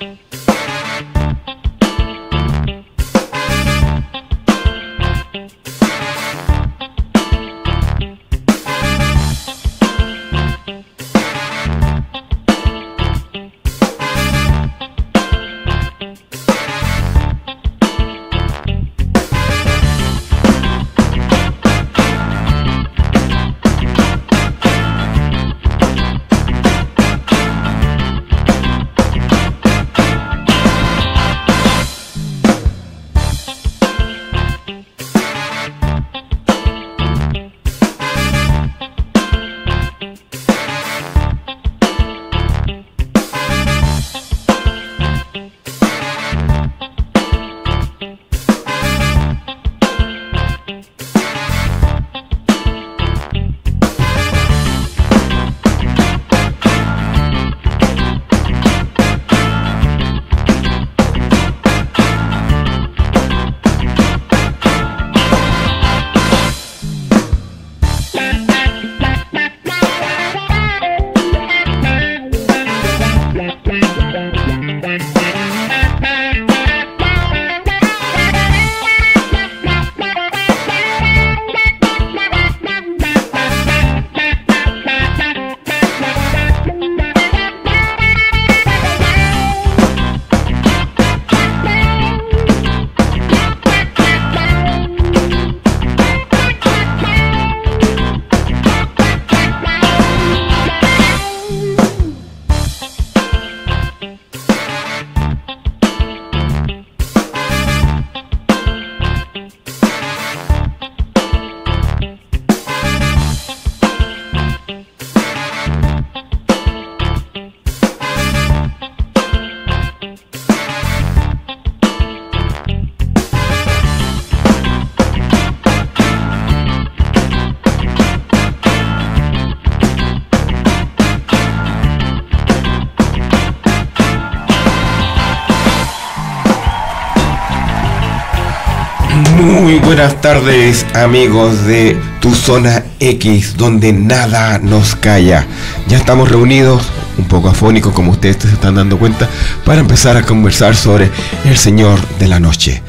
Muy buenas tardes, amigos de Tu Zona X, donde nada nos calla. Ya estamos reunidos, un poco afónicos como ustedes se están dando cuenta, para empezar a conversar sobre el Señor de la Noche.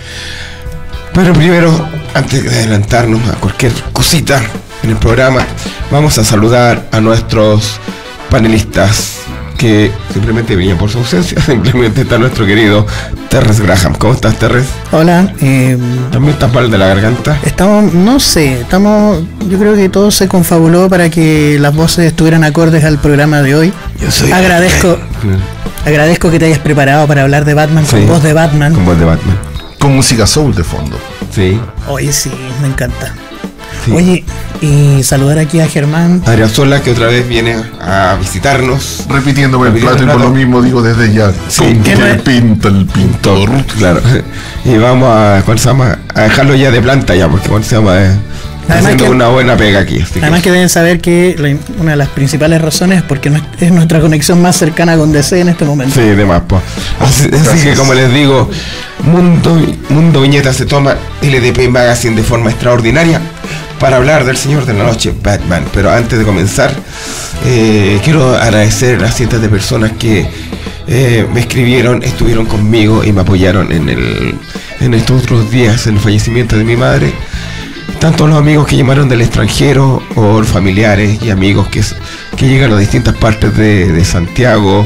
Pero primero, antes de adelantarnos a cualquier cosita en el programa, vamos a saludar a nuestros panelistas que simplemente venían por su ausencia. Simplemente está nuestro querido Terrence Graham. ¿Cómo estás, Terrence? Hola. ¿También estás mal de la garganta? Yo creo que todo se confabuló para que las voces estuvieran acordes al programa de hoy. Agradezco que te hayas preparado para hablar de Batman, sí, con voz de Batman. Con voz de Batman. Con música soul de fondo. Sí. Oye, sí, me encanta. Sí. Oye, y saludar aquí a Germán Ariazola, que otra vez viene a visitarnos. Repitiéndome el plato y por lo mismo digo desde ya. Sí, ¿con qué pinta el pintor? Claro. Y vamos a dejarlo ya de planta ya, porque haciendo una buena pega aquí. Además que deben saber que una de las principales razones es porque es nuestra conexión más cercana con DC en este momento. Sí, de más, pues. Así que, como les digo, Mundo Viñeta se toma LDP Magazine de forma extraordinaria para hablar del Señor de la Noche, Batman. Pero antes de comenzar, quiero agradecer a las cientos de personas que me escribieron, estuvieron conmigo y me apoyaron en estos otros días, en el fallecimiento de mi madre. Tanto los amigos que llamaron del extranjero, o familiares y amigos que llegan a distintas partes de Santiago,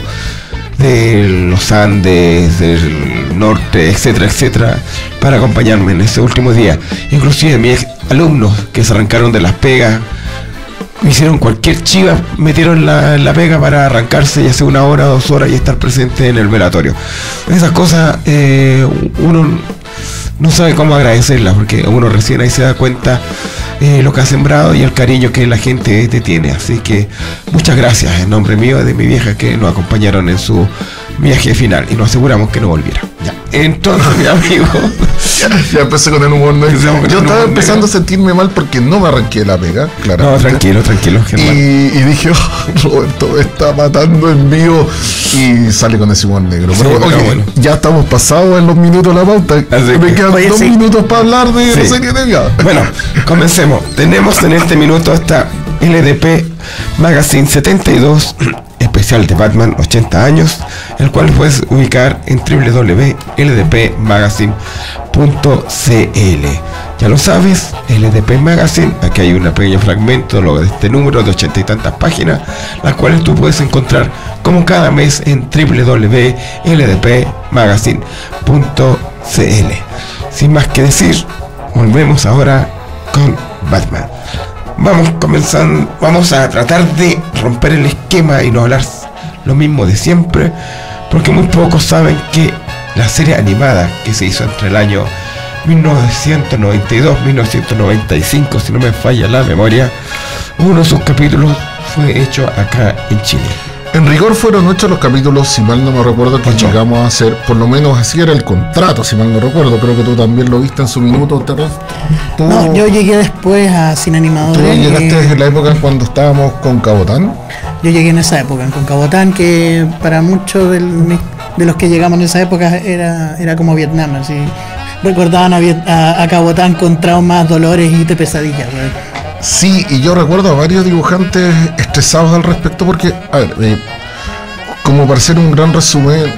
de los Andes, del norte, etcétera, etcétera, para acompañarme en ese último día. Inclusive mis alumnos que se arrancaron de las pegas, me hicieron cualquier chiva, metieron la pega para arrancarse ya sea 1 hora, 2 horas y estar presente en el velatorio. Esas cosas uno no sabe cómo agradecerlas, porque uno recién ahí se da cuenta lo que ha sembrado y el cariño que la gente te tiene. Así que muchas gracias en nombre mío y de mi vieja, que nos acompañaron en su viaje final y nos aseguramos que no volviera. Ya. Entonces, mi amigo, ya empecé con el humor negro. Yo estaba empezando a sentirme mal porque no me arranqué la pega, claro. No, tranquilo, Germán. Y dije, Roberto me está matando en vivo, y sale con ese humor negro. Sí, pero bueno, ya estamos pasados en los minutos de la pauta. Me quedan 2 minutos para hablar de no sé qué tenga. Bueno, comencemos. Tenemos en este minuto esta LDP Magazine 72, especial de Batman 80 años, el cual puedes ubicar en www.ldpmagazine.cl. Ya lo sabes, LDP Magazine, aquí hay un pequeño fragmento de este número de 80 y tantas páginas, las cuales tú puedes encontrar como cada mes en www.ldpmagazine.cl. Sin más que decir, volvemos ahora con Batman. Vamos a tratar de romper el esquema y no hablar lo mismo de siempre, porque muy pocos saben que la serie animada que se hizo entre el año 1992-1995, si no me falla la memoria, uno de sus capítulos fue hecho acá en Chile. En rigor fueron 8 los capítulos, si mal no me recuerdo, que llegamos a hacer, por lo menos así era el contrato, si mal no recuerdo. Creo que tú también lo viste en su minuto. No, yo llegué después a Cine Animadores. ¿Tú llegaste en la época cuando estábamos con Cabotán? Yo llegué en esa época, con Cabotán, que para muchos de los que llegamos en esa época era como Vietnam, así. Recordaban a Cabotán con traumas, dolores y de pesadillas, güey. Sí, y yo recuerdo a varios dibujantes estresados al respecto porque, a ver, como para hacer un gran resumen,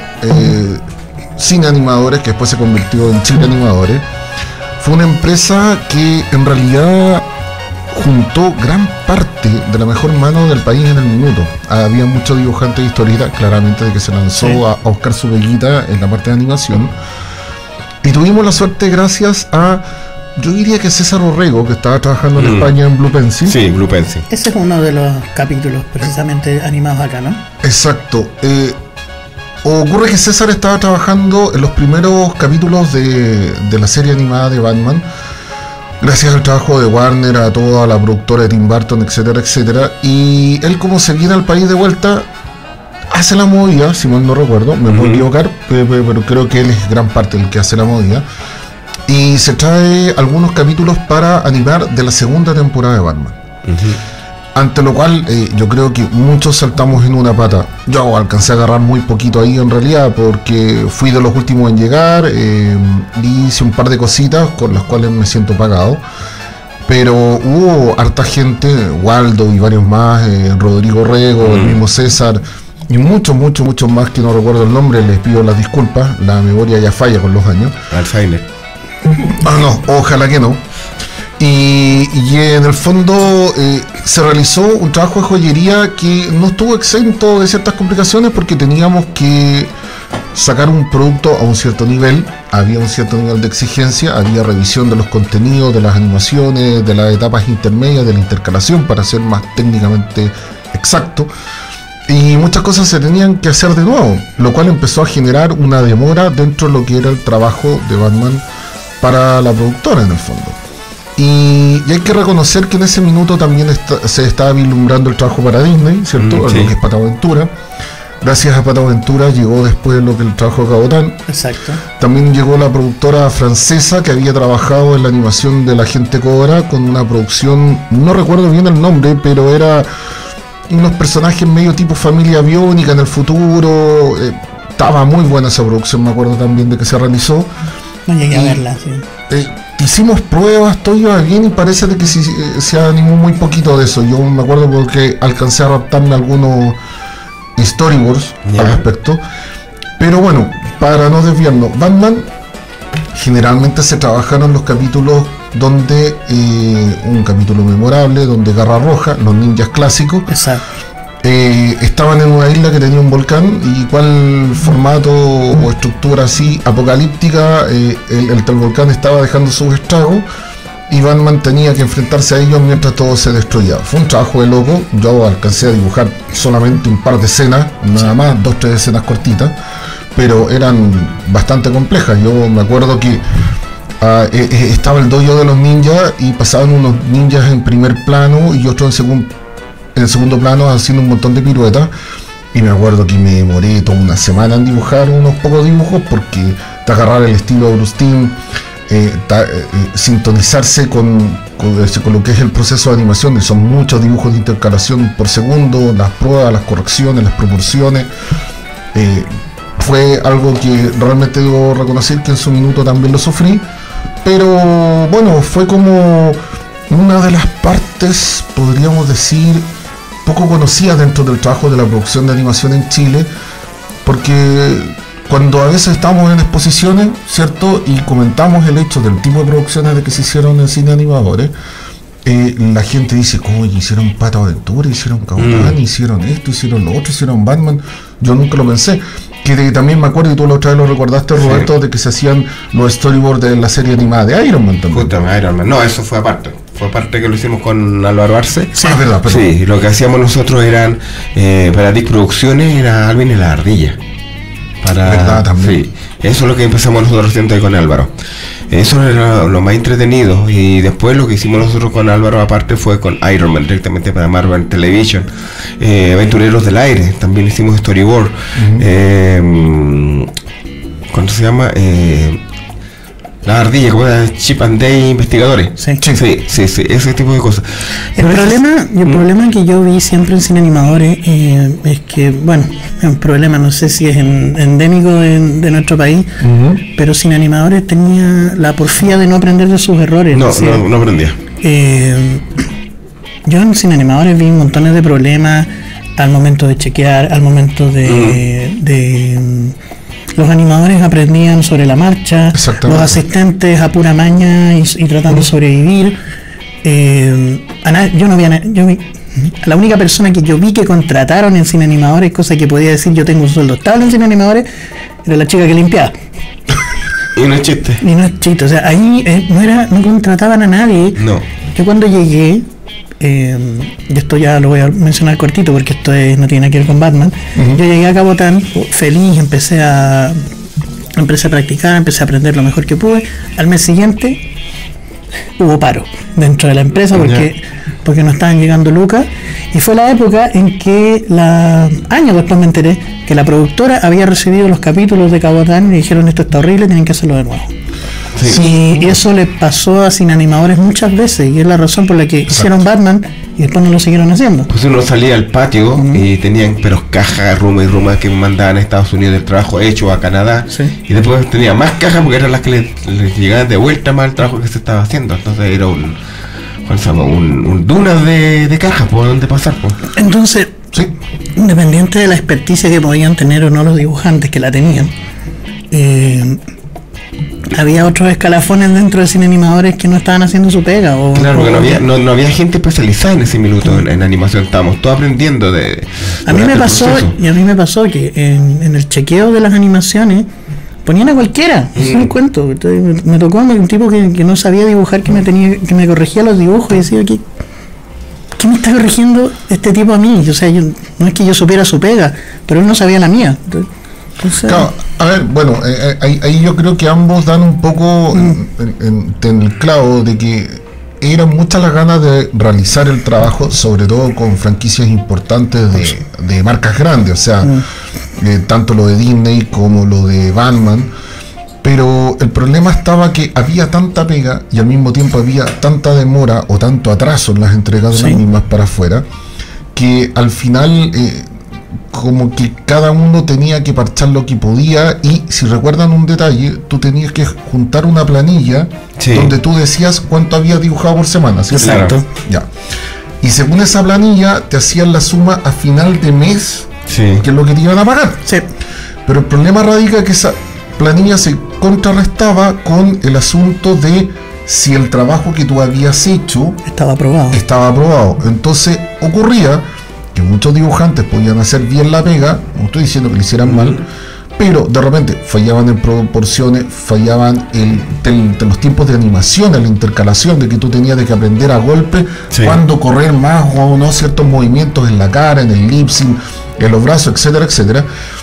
Cine Animadores, que después se convirtió en Chile Animadores, fue una empresa que en realidad juntó gran parte de la mejor mano del país en el minuto. Había muchos dibujantes y historietas, claramente de que se lanzó sí. a buscar su veguita en la parte de animación. Y tuvimos la suerte gracias a... Yo diría que César Orrego, que estaba trabajando en España en Blue Pencil. Sí, Blue Pencil. Ese es uno de los capítulos precisamente animados acá, ¿no? Exacto. Ocurre que César estaba trabajando en los primeros capítulos de la serie animada de Batman, gracias al trabajo de Warner, a toda la productora de Tim Burton, etcétera, etcétera. Y él, como se viene al país de vuelta, hace la movida, si mal no recuerdo, me puedo equivocar, pero creo que él es gran parte del que hace la movida. Y se trae algunos capítulos para animar de la segunda temporada de Batman. Ante lo cual yo creo que muchos saltamos en una pata. Yo alcancé a agarrar muy poquito ahí en realidad, porque fui de los últimos en llegar, hice un par de cositas con las cuales me siento pagado. Pero hubo harta gente, Waldo y varios más, Rodrigo Rego, el mismo César, y muchos más que no recuerdo el nombre, les pido las disculpas, la memoria ya falla con los años. Alzheimer. No, ojalá que no. Y en el fondo se realizó un trabajo de joyería que no estuvo exento de ciertas complicaciones, porque teníamos que sacar un producto a un cierto nivel, había un cierto nivel de exigencia, había revisión de los contenidos, de las animaciones, de las etapas intermedias, de la intercalación, para ser más técnicamente exacto. Y muchas cosas se tenían que hacer de nuevo, lo cual empezó a generar una demora dentro de lo que era el trabajo de Batman para la productora en el fondo. Y hay que reconocer que en ese minuto también se estaba vislumbrando el trabajo para Disney, ¿cierto? Sí. Lo que es Pataventura. Gracias a Pataventura llegó después lo que el trabajo de Cabotán. Exacto. También llegó la productora francesa que había trabajado en la animación de La Gente Cobra con una producción, no recuerdo bien el nombre, pero era unos personajes medio tipo familia biónica en el futuro. Estaba muy buena esa producción, me acuerdo también de que se realizó. No llegué a verla, sí. Hicimos pruebas, todo iba bien y parece de que se animó muy poquito de eso. Yo me acuerdo porque alcancé a adaptarme a algunos storyboards al respecto. Pero bueno, para no desviarnos, Batman generalmente se trabajaron los capítulos donde un capítulo memorable, donde Garra Roja, los ninjas clásicos, estaban en una isla que tenía un volcán, y cuál formato o estructura así apocalíptica, el volcán estaba dejando sus estragos y Batman tenía que enfrentarse a ellos mientras todo se destruía. Fue un trabajo de loco. Yo alcancé a dibujar solamente un par de escenas, nada más, 2-3 escenas cortitas, pero eran bastante complejas. Yo me acuerdo que estaba el dojo de los ninjas y pasaban unos ninjas en primer plano y otros en segundo plano haciendo un montón de piruetas, y me acuerdo que me demoré toda una semana en dibujar unos pocos dibujos, porque te agarrar el estilo de Bruce Timm, sintonizarse con lo que es el proceso de animación, y son muchos dibujos de intercalación por segundo, las pruebas, las correcciones, las proporciones. Fue algo que realmente debo reconocer que en su minuto también lo sufrí, pero bueno, fue como una de las partes, podríamos decir, poco conocida dentro del trabajo de la producción de animación en Chile, porque cuando a veces estamos en exposiciones, ¿cierto? Y comentamos el hecho del tipo de producciones de que se hicieron en cine animadores, la gente dice, oye, hicieron Pato Aventura, hicieron Cabotán, hicieron esto, hicieron lo otro, hicieron Batman. Yo nunca lo pensé. Que también me acuerdo, y tú la otra vez lo recordaste, Roberto, sí, de que se hacían los storyboards de la serie animada de Iron Man también. Justamente, Iron Man. No, eso fue aparte. Fue aparte que lo hicimos con Álvaro Arce. Sí, verdad, perdón. Sí, lo que hacíamos nosotros eran, para Dick Producciones, era Alvin y la Ardilla. ¿Verdad? También. Sí, eso es lo que empezamos nosotros haciendo ahí con Álvaro. Eso era lo más entretenido. Y después lo que hicimos nosotros con Álvaro aparte fue con Iron Man, directamente para Marvel Television. Aventureros del Aire, también hicimos storyboard. ¿Cuánto se llama? La Ardilla, como era Chip and Day Investigadores. Sí, ese tipo de cosas. El problema que yo vi siempre en cine animadores es que, bueno, es un problema, no sé si es endémico de nuestro país, pero cine animadores tenía la porfía de no aprender de sus errores. No aprendía. Yo en cine animadores vi montones de problemas al momento de chequear, al momento de los animadores aprendían sobre la marcha, los asistentes a pura maña y tratando de sobrevivir. La única persona que yo vi que contrataron en cine animadores, cosa que podía decir yo tengo un sueldo estable en cine animadores, era la chica que limpiaba. Y no es chiste. O sea, ahí no contrataban a nadie. No. Yo cuando llegué, y esto ya lo voy a mencionar cortito porque esto no tiene nada que ver con Batman. Yo llegué a Cabotán feliz, empecé a practicar, empecé a aprender lo mejor que pude. Al mes siguiente hubo paro dentro de la empresa porque no estaban llegando lucas, y fue la época en que años después me enteré que la productora había recibido los capítulos de Cabotán y dijeron esto está horrible, tienen que hacerlo de nuevo. Sí. Y eso le pasó a cine animadores muchas veces, y es la razón por la que hicieron Batman y después no lo siguieron haciendo. Pues uno salía al patio y tenían cajas, rumas que mandaban a Estados Unidos del trabajo hecho a Canadá, y después tenía más cajas porque eran las que les llegaban de vuelta más al trabajo que se estaba haciendo. Entonces era un dunas de cajas por donde pasar. Entonces, independiente de la experticia que podían tener o no los dibujantes que la tenían, había otros escalafones dentro de cine animadores que no estaban haciendo su pega. Claro, porque no había gente especializada en ese minuto en animación. Estábamos todos aprendiendo a mí me pasó que en el chequeo de las animaciones ponían a cualquiera, es un cuento. Entonces, me tocó un tipo que no sabía dibujar, que me corregía los dibujos, y decía, ¿qué me está corrigiendo este tipo a mí? O sea, no es que yo supiera su pega, pero él no sabía la mía. Entonces, claro, a ver, bueno, ahí yo creo que ambos dan un poco en el clavo de que eran muchas las ganas de realizar el trabajo, sobre todo con franquicias importantes de marcas grandes, o sea, tanto lo de Disney como lo de Batman. Pero el problema estaba que había tanta pega y al mismo tiempo había tanta demora o tanto atraso en las entregas de las mismas para afuera, que al final como que cada uno tenía que parchar lo que podía. Y si recuerdan un detalle, tú tenías que juntar una planilla donde tú decías cuánto habías dibujado por semana, ¿cierto? Exacto. Ya. Y según esa planilla te hacían la suma a final de mes, que es lo que te iban a pagar. Pero el problema radica que esa planilla se contrarrestaba con el asunto de si el trabajo que tú habías hecho estaba aprobado. Entonces ocurría que muchos dibujantes podían hacer bien la pega, no estoy diciendo que lo hicieran mal, pero de repente fallaban en proporciones, fallaban en los tiempos de animación, en la intercalación, de que tú tenías que aprender a golpe cuándo correr más o no ciertos movimientos en la cara, en el lip sync, en los brazos, etcétera, etcétera.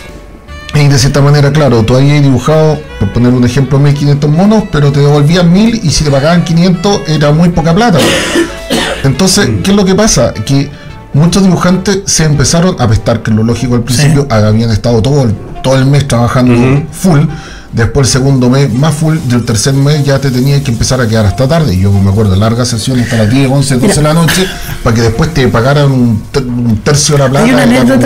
Y de cierta manera, claro, tú habías dibujado, por poner un ejemplo, 1500 monos, pero te devolvían 1000, y si te pagaban 500 era muy poca plata. Entonces, ¿qué es lo que pasa? Que muchos dibujantes se empezaron a pestar, que es lo lógico al principio, habían estado todo el mes trabajando full, después el segundo mes más full, del tercer mes ya te tenías que empezar a quedar hasta tarde. Y yo me acuerdo de largas sesiones hasta las 10, 11, 12 de la noche, para que después te pagaran un tercio de la plata.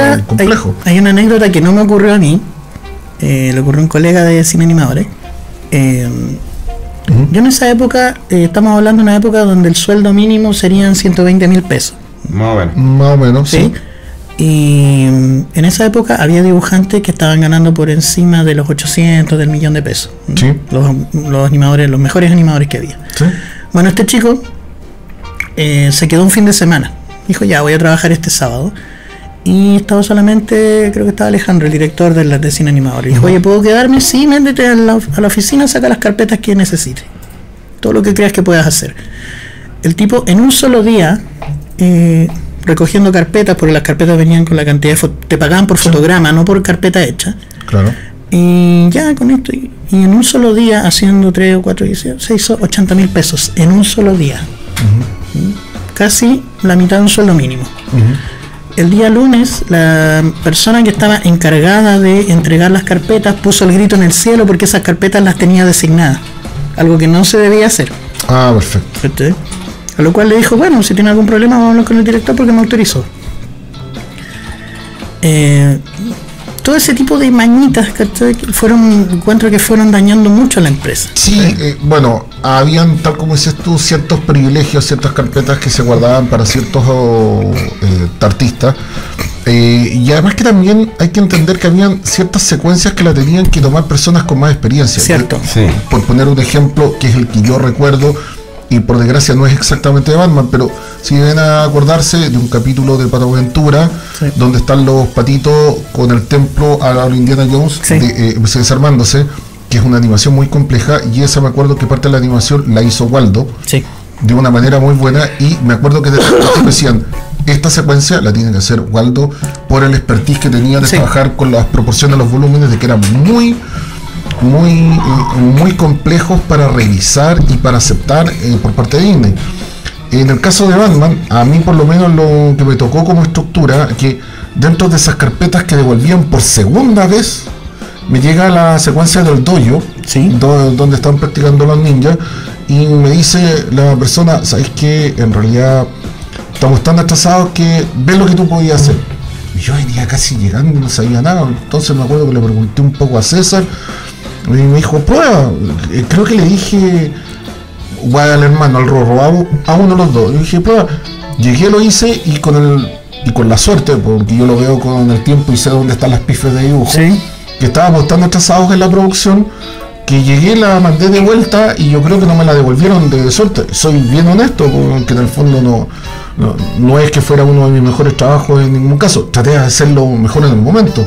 Hay una anécdota que no me ocurrió a mí, le ocurrió a un colega de cine animadores. Yo en esa época, estamos hablando de una época donde el sueldo mínimo serían 120.000 pesos. Más o menos. Más o menos, ¿Sí? Y en esa época había dibujantes que estaban ganando por encima de los 800, del millón de pesos. Sí. Los animadores, los mejores animadores que había. Sí. Bueno, este chico se quedó un fin de semana. Dijo, ya, voy a trabajar este sábado. Y estaba solamente, creo que estaba Alejandro, el director de cine animador. Y dijo, oye, ¿puedo quedarme? Sí, métete a la oficina, saca las carpetas que necesites. Todo lo que creas que puedas hacer. El tipo, en un solo día, recogiendo carpetas, porque las carpetas venían con la cantidad de te pagaban por fotograma, no por carpeta hecha. Claro. Y ya con esto, y en un solo día, haciendo 3 o 4 se hizo 80.000 pesos en un solo día. Casi la mitad de un sueldo mínimo. El día lunes, la persona que estaba encargada de entregar las carpetas puso el grito en el cielo porque esas carpetas las tenía designadas, algo que no se debía hacer. Ah, perfecto. A lo cual le dijo, bueno, si tiene algún problema vamos a hablar con el director porque me autorizó. Todo ese tipo de mañitas, ¿cachai? Encuentro que fueron dañando mucho a la empresa. Sí, bueno, habían, tal como dices tú, ciertos privilegios, ciertas carpetas que se guardaban para ciertos artistas. Y además que también hay que entender que habían ciertas secuencias que la tenían que tomar personas con más experiencia. Cierto. Sí. Por poner un ejemplo, que es el que yo recuerdo, y por desgracia no es exactamente de Batman, pero si deben acordarse de un capítulo de Pato Aventura, sí, donde están los patitos con el templo a la Indiana Jones, sí, desarmándose, que es una animación muy compleja, y esa me acuerdo que parte de la animación la hizo Waldo, sí, de una manera muy buena, y me acuerdo que decían, esta secuencia la tiene que hacer Waldo por el expertise que tenía de sí, trabajar con las proporciones de los volúmenes, de que eran muy complejos para revisar y para aceptar por parte de Disney. En el caso de Batman, a mí por lo menos lo que me tocó como estructura, que dentro de esas carpetas que devolvían por segunda vez, me llega la secuencia del dojo, sí, donde están practicando los ninjas, y me dice la persona, ¿sabes qué? En realidad estamos tan atrasados que ves lo que tú podías hacer. Y yo venía casi llegando y no sabía nada, entonces me acuerdo que le pregunté un poco a César, y me dijo, prueba. Creo que le dije, voy al hermano, al Rorro, a uno de los dos. Y dije, prueba. Llegué, lo hice y con la suerte, porque yo lo veo con el tiempo y sé dónde están las pifes de dibujo, sí, que estábamos tan atrasados en la producción, que llegué, la mandé de vuelta y yo creo que no me la devolvieron de suerte. Soy bien honesto, porque en el fondo no es que fuera uno de mis mejores trabajos en ningún caso. Traté de hacerlo mejor en el momento,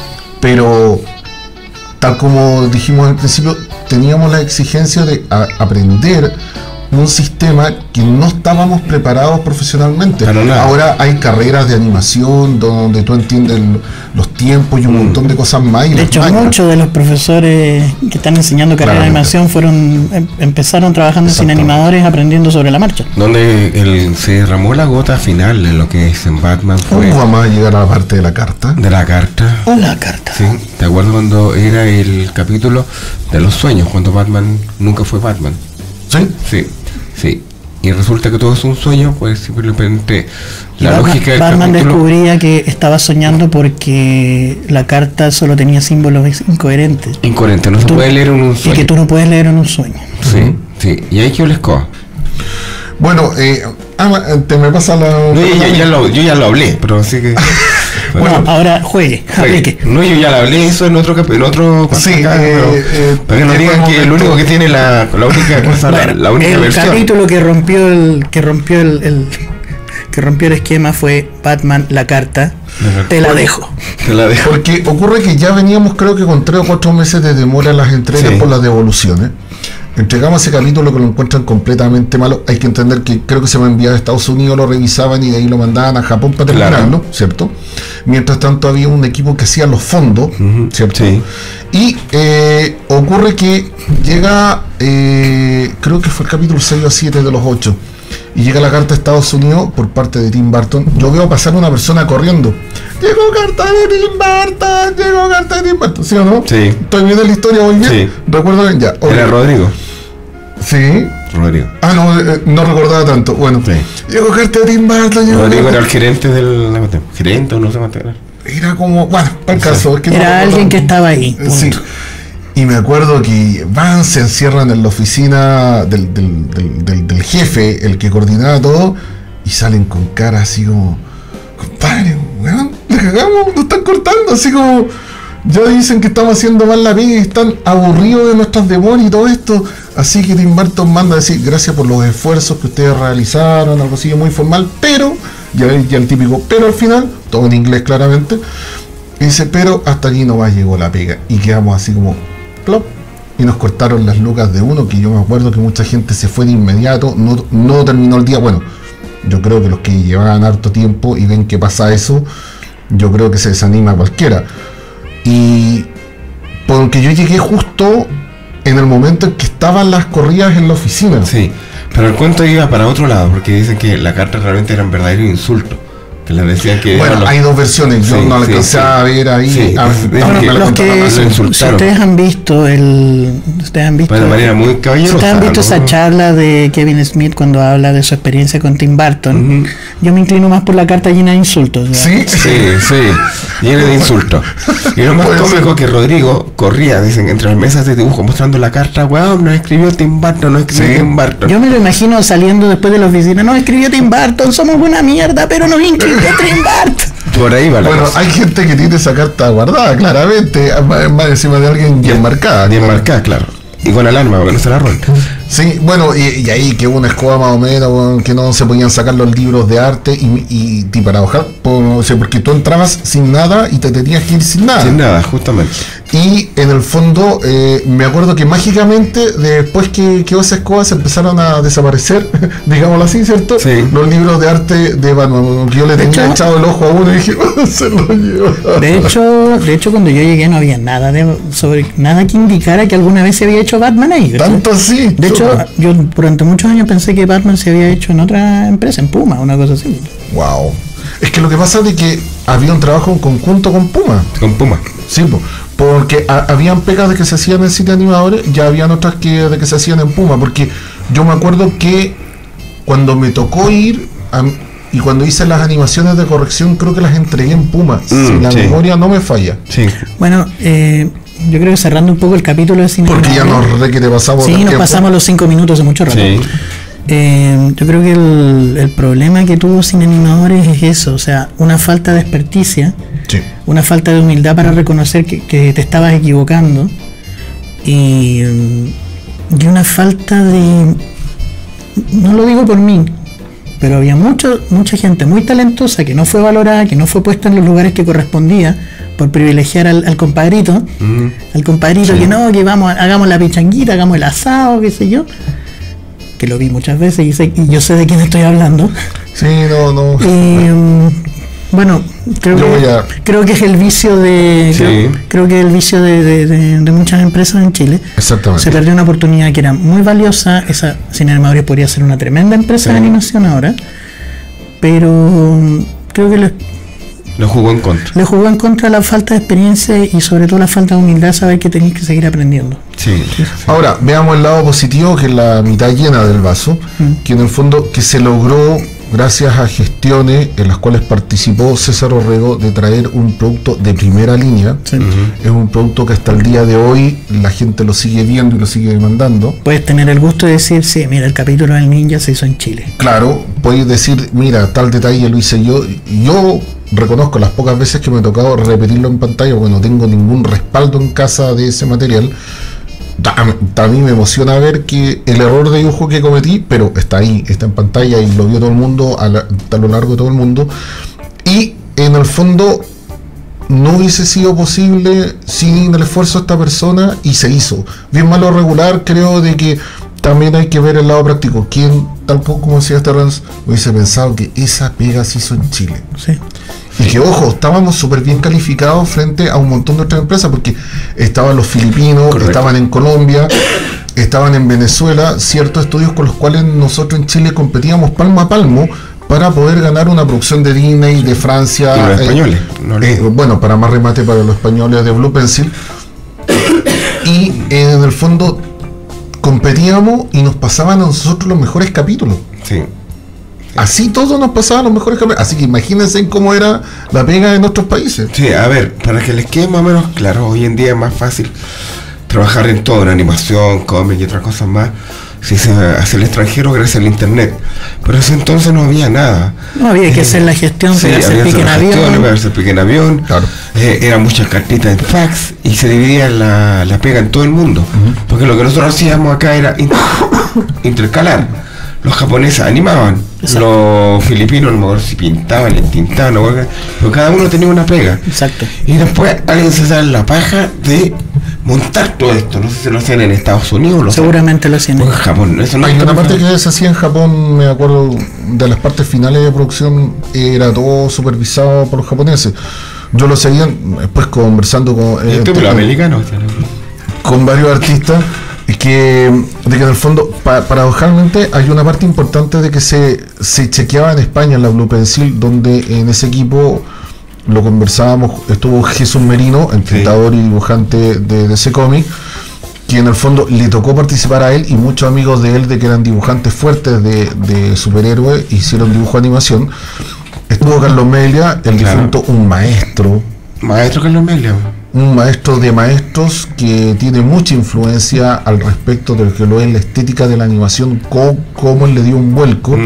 pero tal como dijimos al principio, teníamos la exigencia de aprender un sistema que no estábamos preparados profesionalmente. Ahora hay carreras de animación donde tú entiendes los tiempos y un montón de cosas más. De hecho, muchos de los profesores que están enseñando carrera de animación empezaron trabajando sin animadores, aprendiendo sobre la marcha. Donde se derramó la gota final en lo que es en Batman fue... Vamos a llegar a la parte de la carta. De la carta. La carta. Sí, ¿te acuerdas cuando era el capítulo de los sueños? Cuando Batman nunca fue Batman. ¿Sí? Sí. Sí, y resulta que todo es un sueño, pues simplemente la Batman, lógica del Batman capítulo... descubría que estaba soñando porque la carta solo tenía símbolos incoherentes. Incoherente, no se puede leer en un sueño. Y que tú no puedes leer en un sueño. Sí, sí, y ahí que yo les cojo. Bueno, te me pasa la... No, yo ya lo hablé, pero así que... Bueno, ahora juegue, aplique. No, yo ya lo hablé eso en otro capítulo. Sí, para que no digan que el único que tiene la única cosa, bueno, la única el versión. El capítulo que rompió el esquema fue Batman, la carta. Te la dejo. Porque ocurre que ya veníamos, creo que con 3 o 4 meses de demora en las entregas, sí, por las devoluciones. Entregamos ese capítulo que lo encuentran completamente malo. Hay que entender que creo que se me enviaba a Estados Unidos, lo revisaban y de ahí lo mandaban a Japón para terminarlo, claro, ¿cierto? Mientras tanto había un equipo que hacía los fondos, ¿cierto? Sí. Y ocurre que llega, creo que fue el capítulo 6 o 7 de los 8, y llega la carta a Estados Unidos por parte de Tim Burton. Yo veo pasar una persona corriendo. Llegó carta de Tim Burton, llegó carta de Tim Burton, ¿sí o no? Sí. Estoy viendo la historia, voy bien. Sí. Recuerdo bien, ya. Era Rodrigo. Sí. Rodrigo. No recordaba tanto. Bueno, sí, llegó carta de Tim Burton. Rodrigo era el gerente del... ¿Gerente o no sé cuánto era? Era como... Bueno, para el caso. Es que era alguien que estaba ahí. Sí. Y me acuerdo que van, se encierran en la oficina del jefe, el que coordinaba todo, y salen con cara así como, compadre, weón, le cagamos, nos están cortando, así como, ya dicen que estamos haciendo mal la pega y están aburridos de nuestras demonios y todo esto. Así que Tim Burton manda a decir, gracias por los esfuerzos que ustedes realizaron, algo así muy formal, pero, ya el típico, pero al final, todo en inglés claramente, y dice, pero hasta aquí nomás llegó la pega. Y quedamos así como, plop, y nos cortaron las lucas de uno, que yo me acuerdo que mucha gente se fue de inmediato, no terminó el día. Bueno, yo creo que los que llevaban harto tiempo y ven que pasa eso, yo creo que se desanima cualquiera. Y porque yo llegué justo en el momento en que estaban las corridas en la oficina. Sí, pero el cuento iba para otro lado, porque dicen que la carta realmente era un verdadero insulto. Que les decían que bueno, hay dos versiones, yo no la alcancé a ver ahí. Sí, si ustedes han visto de manera muy caballerosa, ustedes han visto esa charla de Kevin Smith cuando habla de su experiencia con Tim Burton, yo me inclino más por la carta llena de insultos. Sí, llena de insultos. Y lo más cómico que Rodrigo corría, dicen, entre las mesas de dibujo mostrando la carta, weón, nos escribió Tim Burton, Tim Burton. Yo me lo imagino saliendo después de la oficina, nos escribió Tim Burton, somos una mierda, pero nos inscribió Tim Burton. Por ahí va la bueno, cosa. Hay gente que tiene esa carta guardada, claramente, más encima de alguien bien marcada. Bien marcada, claro. Y con alarma, porque no se la roban. Sí, bueno, y ahí que una escoba más o menos, que no se podían sacar los libros de arte y para bajar, porque tú entrabas sin nada y te tenías que ir sin nada. Sin nada, justamente. Y en el fondo, me acuerdo que mágicamente, después que quedó esa escoba, se empezaron a desaparecer, digámoslo así, ¿cierto? Sí. Los libros de arte de Batman, que yo le tenía echado el ojo a uno y dije, se lo lleva. De hecho, cuando yo llegué no había nada nada que indicara que alguna vez se había hecho Batman ahí. ¿verdad? Tanto así. De hecho, yo durante muchos años pensé que Batman se había hecho en otra empresa, en Puma, una cosa así. Wow. Es que lo que pasa es de que había un trabajo en conjunto con Puma. Con Puma. Sí, porque habían pegas de que se hacían en Cine Animadores, ya habían otras de que se hacían en Puma, porque yo me acuerdo que cuando me tocó ir y cuando hice las animaciones de corrección, creo que las entregué en Puma, si la memoria no me falla. Sí. Bueno, yo creo que cerrando un poco el capítulo de Cine porque Animadores, ya nos que te pasamos. sí, nos pasamos los 5 minutos de mucho rato. Sí. Yo creo que el problema que tuvo Cine Animadores es eso, o sea, una falta de experticia, Sí. una falta de humildad para reconocer que te estabas equivocando y una falta de, no lo digo por mí, pero había mucha gente muy talentosa que no fue valorada, que no fue puesta en los lugares que correspondía por privilegiar al compadrito, Sí. que no, que hagamos la pichanguita, hagamos el asado, qué sé yo, que lo vi muchas veces y yo sé de quién estoy hablando. Sí, no. Bueno, creo que es el vicio creo que es el vicio de muchas empresas en Chile. Exactamente. Se perdió una oportunidad que era muy valiosa. Esa Cine Animadores podría ser una tremenda empresa de animación ahora, pero creo que Lo jugó en contra. le jugó en contra la falta de experiencia y sobre todo la falta de humildad, saber que tenéis que seguir aprendiendo. Sí. Ahora, veamos el lado positivo, que es la mitad llena del vaso, que en el fondo que se logró gracias a gestiones en las cuales participó César Orrego de traer un producto de primera línea. Sí. Es un producto que hasta el día de hoy la gente lo sigue viendo y lo sigue demandando. Puedes tener el gusto de decir, sí, mira, el capítulo del ninja se hizo en Chile. Claro, puedes decir, mira, tal detalle lo hice yo. Yo reconozco las pocas veces que me ha tocado repetirlo en pantalla, porque no tengo ningún respaldo en casa de ese material. A mí me emociona ver que el error de dibujo que cometí, pero está ahí, está en pantalla y lo vio todo el mundo a lo largo de todo el mundo. Y en el fondo no hubiese sido posible sin el esfuerzo de esta persona y se hizo. Bien malo regular, creo de que también hay que ver el lado práctico. ¿Quién, tal como decía Terrence, hubiese pensado que esa pega se hizo en Chile? Sí. Y que, ojo, estábamos súper bien calificados frente a un montón de otras empresas, porque estaban los filipinos, Correcto. estaban en Colombia, estaban en Venezuela, ciertos estudios con los cuales nosotros en Chile competíamos palmo a palmo para poder ganar una producción de Disney, de Francia. Y los españoles. Bueno, para más remate, para los españoles de Blue Pencil. Y en el fondo competíamos y nos pasaban a nosotros los mejores capítulos. Sí. Así todos nos pasaban los mejores capítulos. Así que imagínense cómo era la pega en otros países. Sí, a ver, para que les quede más o menos claro, hoy en día es más fácil trabajar en todo, en animación, cómic y otras cosas más, si se hacia el extranjero gracias al internet. Pero en ese entonces no había nada. No había que hacer la gestión, sí, pegarse el pique en avión. Claro. Eran muchas cartitas en fax y se dividía la pega en todo el mundo. Porque lo que nosotros hacíamos acá era intercalar. Los japoneses animaban, los filipinos a lo mejor si pintaban, entintaban, pero cada uno tenía una pega. Exacto. Y después alguien se da la paja de montar todo esto. No sé si lo hacían en Estados Unidos. Seguramente lo hacían en Japón. Eso no hay una parte que se hacía en Japón, me acuerdo de las partes finales de producción, era todo supervisado por los japoneses. Yo lo seguía después conversando con varios artistas. De que en el fondo, paradojalmente, hay una parte importante de que se chequeaba en España, en la Blue Pencil, donde en ese equipo lo conversábamos, estuvo Jesús Merino, el pintador y dibujante de ese cómic, que en el fondo le tocó participar a él y muchos amigos de él, de que eran dibujantes fuertes de superhéroes, hicieron dibujo de animación. Estuvo Carlos Melia, el difunto, un maestro. Maestro Carlos Melia. Un maestro de maestros que tiene mucha influencia al respecto de lo que lo es la estética de la animación, cómo él le dio un vuelco.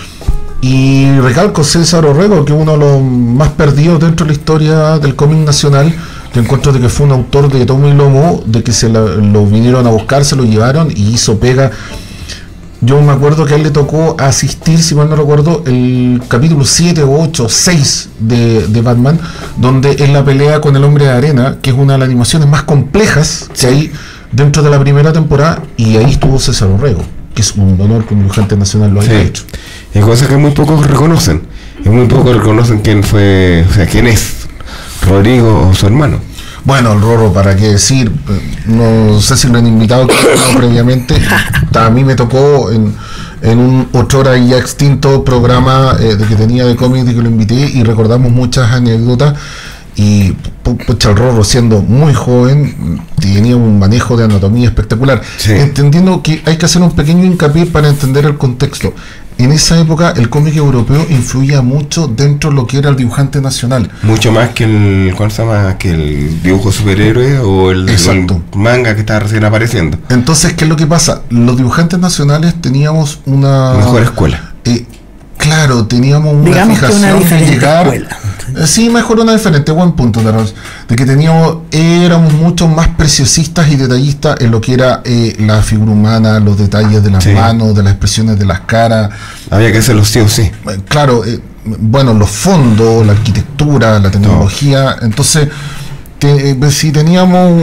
Y recalco César Orrego, que es uno de los más perdidos dentro de la historia del cómic nacional. Yo encuentro de que fue un autor de tomo y lomo, de que lo vinieron a buscar, se lo llevaron y hizo pega. Yo me acuerdo que a él le tocó asistir, si mal no recuerdo, el capítulo 7 o 8, 6 de Batman, donde es la pelea con el Hombre de Arena, que es una de las animaciones más complejas que hay dentro de la primera temporada, y ahí estuvo César Orrego, que es un honor que un dibujante nacional lo haya hecho. Y cosas que muy pocos reconocen, quién fue, o sea, quién es Rodrigo o su hermano. Bueno, el Rorro, ¿para qué decir? No sé si lo han invitado previamente. A mí me tocó en un otrora ya extinto programa de que tenía de cómics, de que lo invité, y recordamos muchas anécdotas. Y pucha, el Rorro, siendo muy joven, tenía un manejo de anatomía espectacular. Entendiendo que hay que hacer un pequeño hincapié para entender el contexto. En esa época el cómic europeo influía mucho dentro de lo que era el dibujante nacional. Mucho más que el dibujo superhéroe o el manga que estaba recién apareciendo. Entonces, ¿qué es lo que pasa? Los dibujantes nacionales teníamos una mejor escuela. Claro, teníamos una fijación de llegar. Sí, mejor una diferente, buen punto, de que éramos mucho más preciosistas y detallistas en lo que era la figura humana, los detalles de las manos, de las expresiones de las caras. Había que hacerlo sí o sí. Claro, bueno, los fondos, la arquitectura, la tecnología. Entonces, si teníamos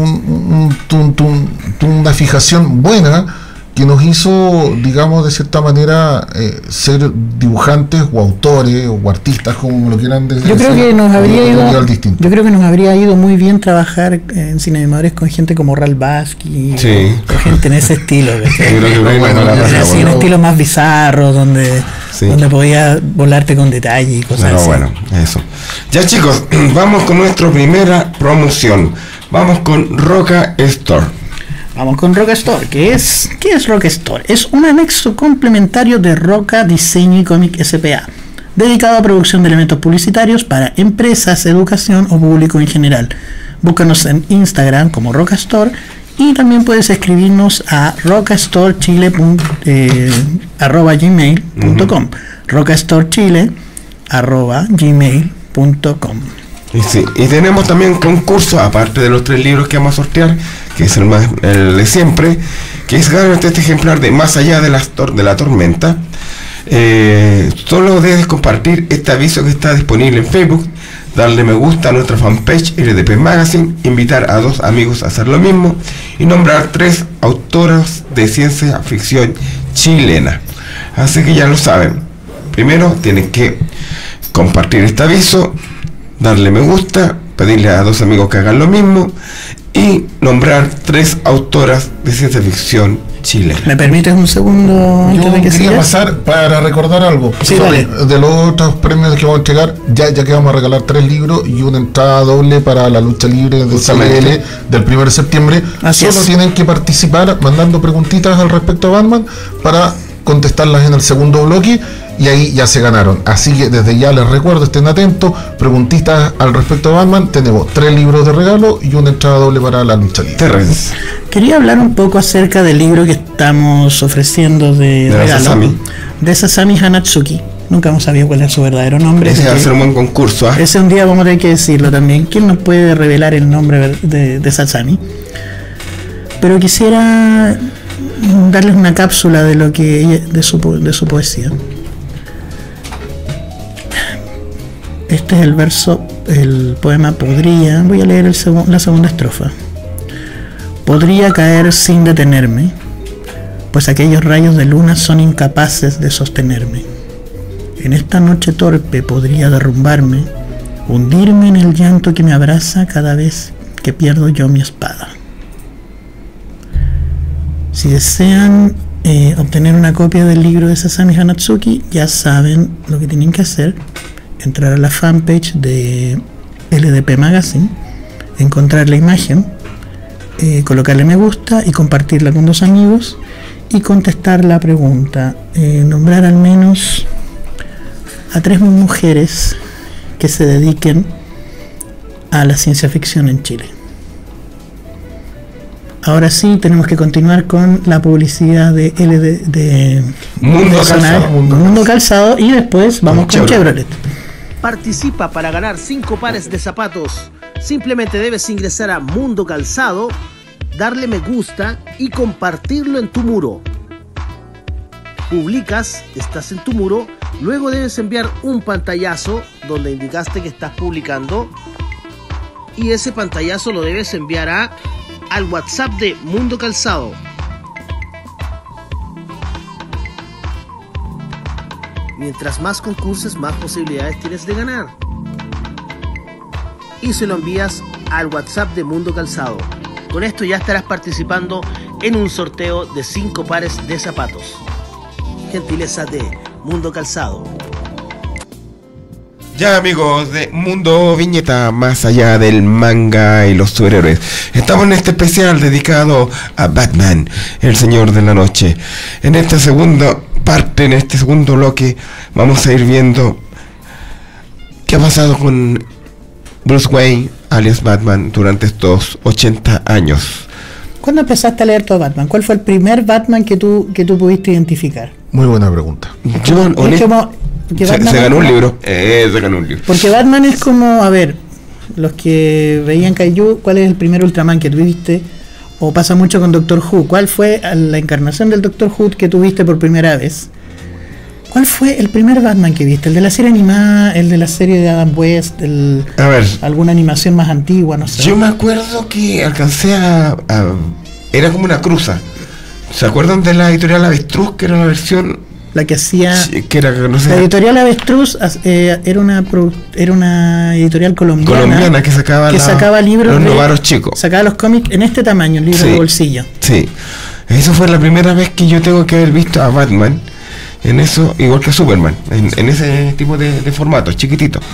una fijación buena, que nos hizo, digamos, de cierta manera ser dibujantes o autores o artistas, como lo quieran decir. Yo creo que nos habría ido muy bien trabajar en Cinemadores con gente como Ralph Bakshi, o gente en ese estilo, un estilo más bizarro, donde podías volarte con detalle y cosas así. Bueno, eso. Ya, chicos, vamos con nuestra primera promoción. Vamos con Roca Store. Vamos con Roca Store. ¿Qué es Roca Store? Es un anexo complementario de Roca Diseño y Cómic S.p.A., dedicado a producción de elementos publicitarios para empresas, educación o público en general. Búscanos en Instagram como Roca Store, y también puedes escribirnos a rocastorechile@gmail.com. rocastorechile@gmail.com. Y tenemos también concursos, aparte de los 3 libros que vamos a sortear, que es el de siempre, que es ganar este ejemplar de Más allá de la tormenta. Solo debes compartir este aviso que está disponible en Facebook, darle me gusta a nuestra fanpage LDP Magazine, invitar a 2 amigos a hacer lo mismo y nombrar 3 autoras de ciencia ficción chilena. Así que ya lo saben. Primero tienen que compartir este aviso, darle me gusta, pedirle a 2 amigos que hagan lo mismo y nombrar 3 autoras de ciencia ficción chilena. ¿Me permites un segundo antes de que quería pasar para recordar algo? Sí, dale. De los otros premios que vamos a entregar, ya que vamos a regalar 3 libros y una entrada doble para la lucha libre de CLL del 1 de septiembre. Solo tienen que participar mandando preguntitas al respecto a Batman para contestarlas en el segundo bloque, y ahí ya se ganaron. Así que desde ya les recuerdo, estén atentos, preguntitas al respecto de Batman, tenemos 3 libros de regalo y una entrada doble para la lucha libre. Terrence. Quería hablar un poco acerca del libro que estamos ofreciendo de regalo, Sasami. de Sasami Hanatsuki. Nunca hemos sabido cuál es su verdadero nombre. Ese va a ser un buen concurso. Ese un día vamos a tener que decirlo también. ¿Quién nos puede revelar el nombre de Sasami? Pero quisiera darles una cápsula de lo que de su poesía. Este es el verso, el poema Podría. Voy a leer la segunda estrofa. Podría caer sin detenerme, pues aquellos rayos de luna son incapaces de sostenerme. En esta noche torpe podría derrumbarme, hundirme en el llanto que me abraza cada vez que pierdo yo mi espada. Si desean obtener una copia del libro de Sasami Hanatsuki, ya saben lo que tienen que hacer: entrar a la fanpage de LDP Magazine, encontrar la imagen, colocarle me gusta y compartirla con 2 amigos y contestar la pregunta, nombrar al menos a 3 mujeres que se dediquen a la ciencia ficción en Chile. Ahora sí, tenemos que continuar con la publicidad de Mundo Calzado, y después vamos con Chevrolet. Participa para ganar 5 pares de zapatos. Simplemente debes ingresar a Mundo Calzado, darle me gusta y compartirlo en tu muro. Publicas, estás en tu muro, luego debes enviar un pantallazo donde indicaste que estás publicando, y ese pantallazo lo debes enviar al WhatsApp de Mundo Calzado. Mientras más concurses, más posibilidades tienes de ganar. Y se lo envías al WhatsApp de Mundo Calzado. Con esto ya estarás participando en un sorteo de 5 pares de zapatos. Gentileza de Mundo Calzado. Ya, amigos de Mundo Viñeta, más allá del manga y los superhéroes, estamos en este especial dedicado a Batman, el Señor de la Noche. En esta segunda parte, en este segundo bloque, vamos a ir viendo qué ha pasado con Bruce Wayne, alias Batman, durante estos 80 años. ¿Cuándo empezaste a leer todo Batman? ¿Cuál fue el primer Batman que tú pudiste identificar? Muy buena pregunta. Se ganó un libro. Se ganó un libro. Porque Batman es como, a ver, los que veían Kaiju, ¿cuál es el primer Ultraman que tuviste? O pasa mucho con Doctor Who. ¿Cuál fue la encarnación del Doctor Who que tuviste por primera vez? ¿Cuál fue el primer Batman que viste? ¿El de la serie animada? ¿El de la serie de Adam West? A ver, ¿alguna animación más antigua? No sé. Yo me acuerdo que alcancé era como una cruza. ¿Se acuerdan de la editorial Avestruz, que era la versión? La que hacía... Sí, que era, no sé, la editorial Avestruz era una editorial colombiana que sacaba libros los novaros chicos. Sacaba los cómics en este tamaño, libros de bolsillo. Sí, eso fue la primera vez que yo tengo que haber visto a Batman en eso, igual que Superman, en ese tipo de formatos chiquititos.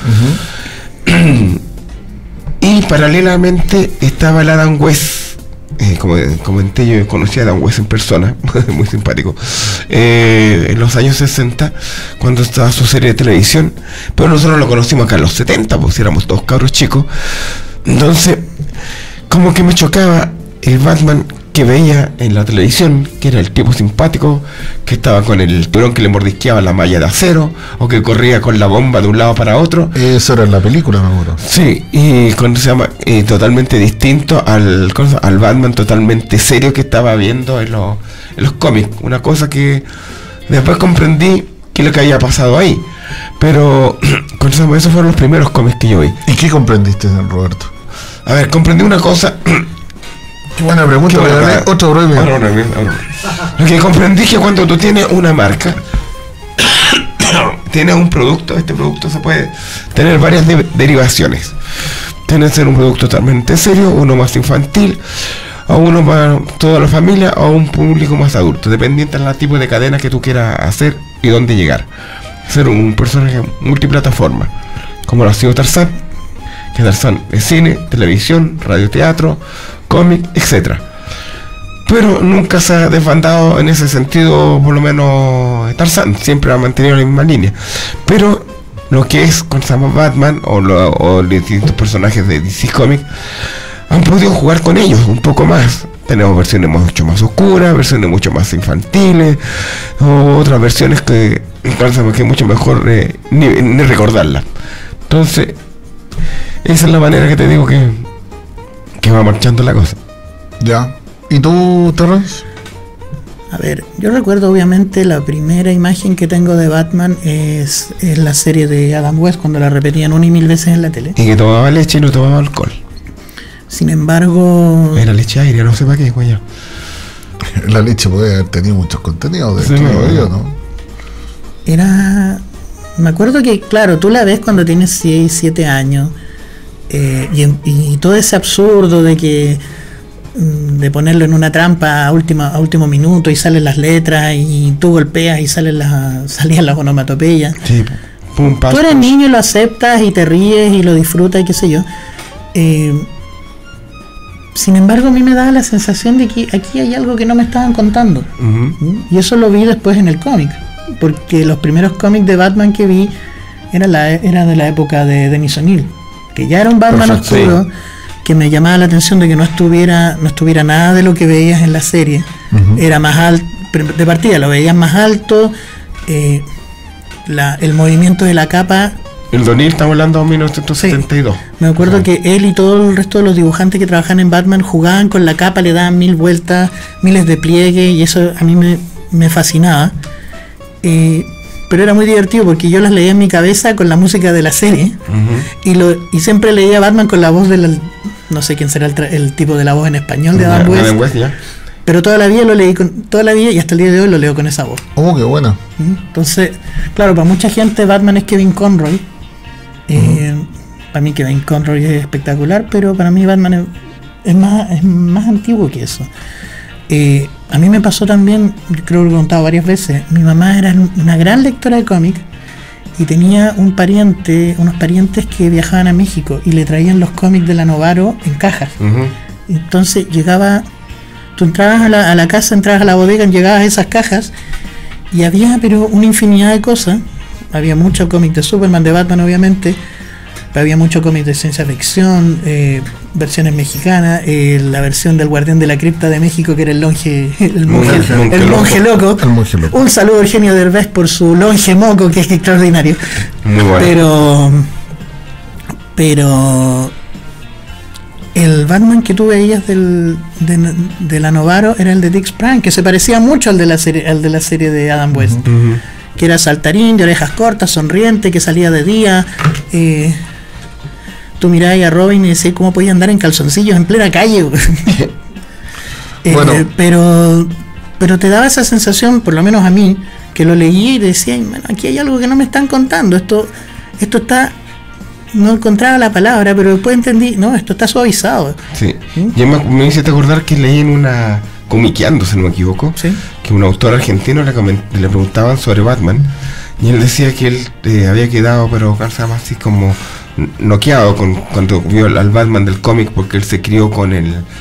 Y paralelamente estaba el Adam West. Como comenté, yo conocí a Adam West en persona, muy simpático, en los años 60, cuando estaba su serie de televisión, pero nosotros lo conocimos acá en los 70, pues éramos todos cabros chicos. Entonces, como que me chocaba el Batman que veía en la televisión, que era el tipo simpático, que estaba con el tiburón que le mordisqueaba la malla de acero, o que corría con la bomba de un lado para otro. Eso era en la película, me acuerdo. Sí, y cuando se llama totalmente distinto al Batman totalmente serio que estaba viendo en los cómics. Una cosa que después comprendí que es lo que había pasado ahí. Pero esos fueron los primeros cómics que yo vi. ¿Y qué comprendiste, Roberto? A ver, comprendí una cosa. Qué buena pregunta, otro breve. Lo que comprendí es que cuando tú tienes una marca, tienes un producto, este producto se puede tener varias derivaciones. Tiene que ser un producto totalmente serio, uno más infantil, o uno para toda la familia, o un público más adulto, dependiente del tipo de cadena que tú quieras hacer y dónde llegar. Ser un personaje multiplataforma, como lo ha sido Tarzán, que Tarzán es cine, televisión, radioteatro, cómic, etcétera. pero nunca se ha desbandado en ese sentido, por lo menos Tarzán, siempre ha mantenido la misma línea. Pero lo que es con Sam Batman o los distintos personajes de DC Comics han podido jugar con ellos un poco más. Tenemos versiones mucho más oscuras, versiones mucho más infantiles, o otras versiones que es mucho mejor ni recordarlas. Entonces, esa es la manera que te digo que va marchando la cosa. Ya. ¿Y tú, Terrence? A ver, yo recuerdo obviamente la primera imagen que tengo de Batman es la serie de Adam West, cuando la repetían 1 y 1000 veces en la tele. Y que tomaba leche y no tomaba alcohol. Sin embargo... Era leche aire, no sé para qué, coño. La leche puede haber tenido muchos contenidos Sí, ¿no? Era... Me acuerdo que, claro, tú la ves cuando tienes 6, 7 años, y todo ese absurdo de ponerlo en una trampa a último minuto y salen las letras y tú golpeas y salían las onomatopeyas. Sí, pum, Tú eres niño y lo aceptas y te ríes y lo disfrutas y qué sé yo. Sin embargo, a mí me daba la sensación de que aquí hay algo que no me estaban contando. Y eso lo vi después en el cómic, porque los primeros cómics de Batman que vi era de la época de Denis O'Neill, que ya era un Batman oscuro, sí, que me llamaba la atención de que no estuviera nada de lo que veías en la serie. Era más alto, de partida lo veías más alto, el movimiento de la capa. El O'Neill, estamos hablando de 1972. Sí, me acuerdo que él y todo el resto de los dibujantes que trabajaban en Batman jugaban con la capa, le daban 1000 vueltas, miles de pliegues, y eso a mí me fascinaba. Pero era muy divertido porque yo las leía en mi cabeza con la música de la serie, y siempre leía Batman con la voz no sé quién será el tipo de la voz en español de Adam West, pero toda la vida lo leí y hasta el día de hoy lo leo con esa voz. Oh, qué buena. Entonces, claro, para mucha gente Batman es Kevin Conroy. Para mí Kevin Conroy es espectacular, pero para mí Batman es más antiguo que eso. A mí me pasó también, yo creo que lo he contado varias veces, mi mamá era una gran lectora de cómics y tenía unos parientes que viajaban a México y le traían los cómics de la Novaro en cajas. Entonces tú entrabas a la casa, entrabas a la bodega, llegabas a esas cajas y había pero una infinidad de cosas. Había muchos cómics de Superman, de Batman obviamente, pero había muchos cómics de ciencia ficción, versiones mexicanas, la versión del Guardián de la Cripta de México, que era el monje loco. Un saludo a Eugenio Derbez por su longe moco, que es extraordinario. Muy bueno. Pero el Batman que tú veías de la Novaro era el de Dick Sprang, que se parecía mucho al de la serie de Adam West, que era saltarín, de orejas cortas, sonriente, que salía de día. Tú mirabas a Robin y decías cómo podía andar en calzoncillos en plena calle. Bueno. Pero te daba esa sensación, por lo menos a mí, que lo leí y decía, bueno, aquí hay algo que no me están contando, esto está... No encontraba la palabra, pero después entendí, no, esto está suavizado. Sí. Y me hiciste acordar que leí en una comiqueando, si no me equivoco, ¿sí?, que un autor argentino le preguntaban sobre Batman y él decía que él había quedado, pero así como noqueado cuando vio al Batman del cómic, porque él se crió con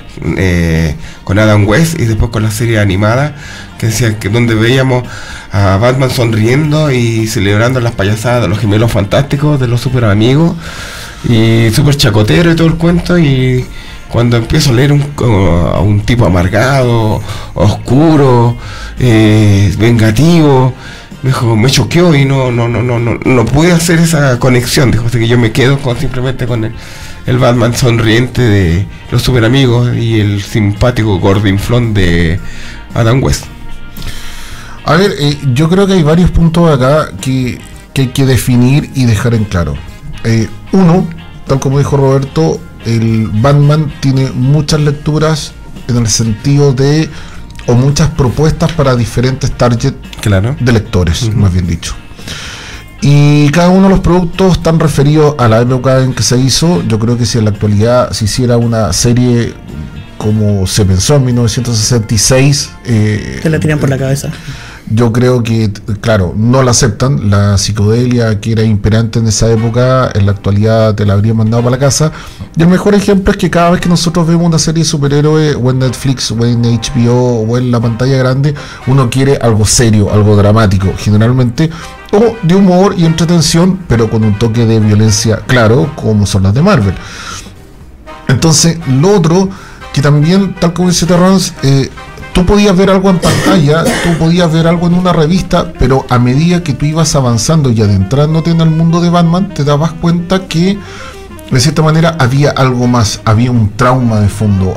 Adam West y después con la serie animada, que decía que donde veíamos a Batman sonriendo y celebrando las payasadas de los Gemelos Fantásticos, de los super amigos y super chacotero y todo el cuento, y cuando empiezo a leer a un tipo amargado, oscuro, vengativo, me choqueó y no pude hacer esa conexión. Dijo, así que yo me quedo simplemente con el Batman sonriente de los super amigos y el simpático gordinflón de Adam West. A ver, yo creo que hay varios puntos acá que hay que definir y dejar en claro. Uno, tal como dijo Roberto, el Batman tiene muchas lecturas en el sentido de, o muchas propuestas para diferentes targets, claro, de lectores, más bien dicho. Y cada uno de los productos están referidos a la época en que se hizo. Yo creo que si en la actualidad se hiciera una serie como se pensó en 1966, te la tiran por la cabeza. Yo creo que, claro, no la aceptan. La psicodelia que era imperante en esa época, en la actualidad te la habrían mandado para la casa. Y el mejor ejemplo es que cada vez que nosotros vemos una serie de superhéroes, o en Netflix, o en HBO, o en la pantalla grande, uno quiere algo serio, algo dramático, generalmente, o de humor y entretención, pero con un toque de violencia claro, como son las de Marvel. Entonces, lo otro, que también, tal como dice Terrence, tú podías ver algo en pantalla, tú podías ver algo en una revista, pero a medida que tú ibas avanzando y adentrándote en el mundo de Batman, te dabas cuenta que de cierta manera había algo más, había un trauma de fondo.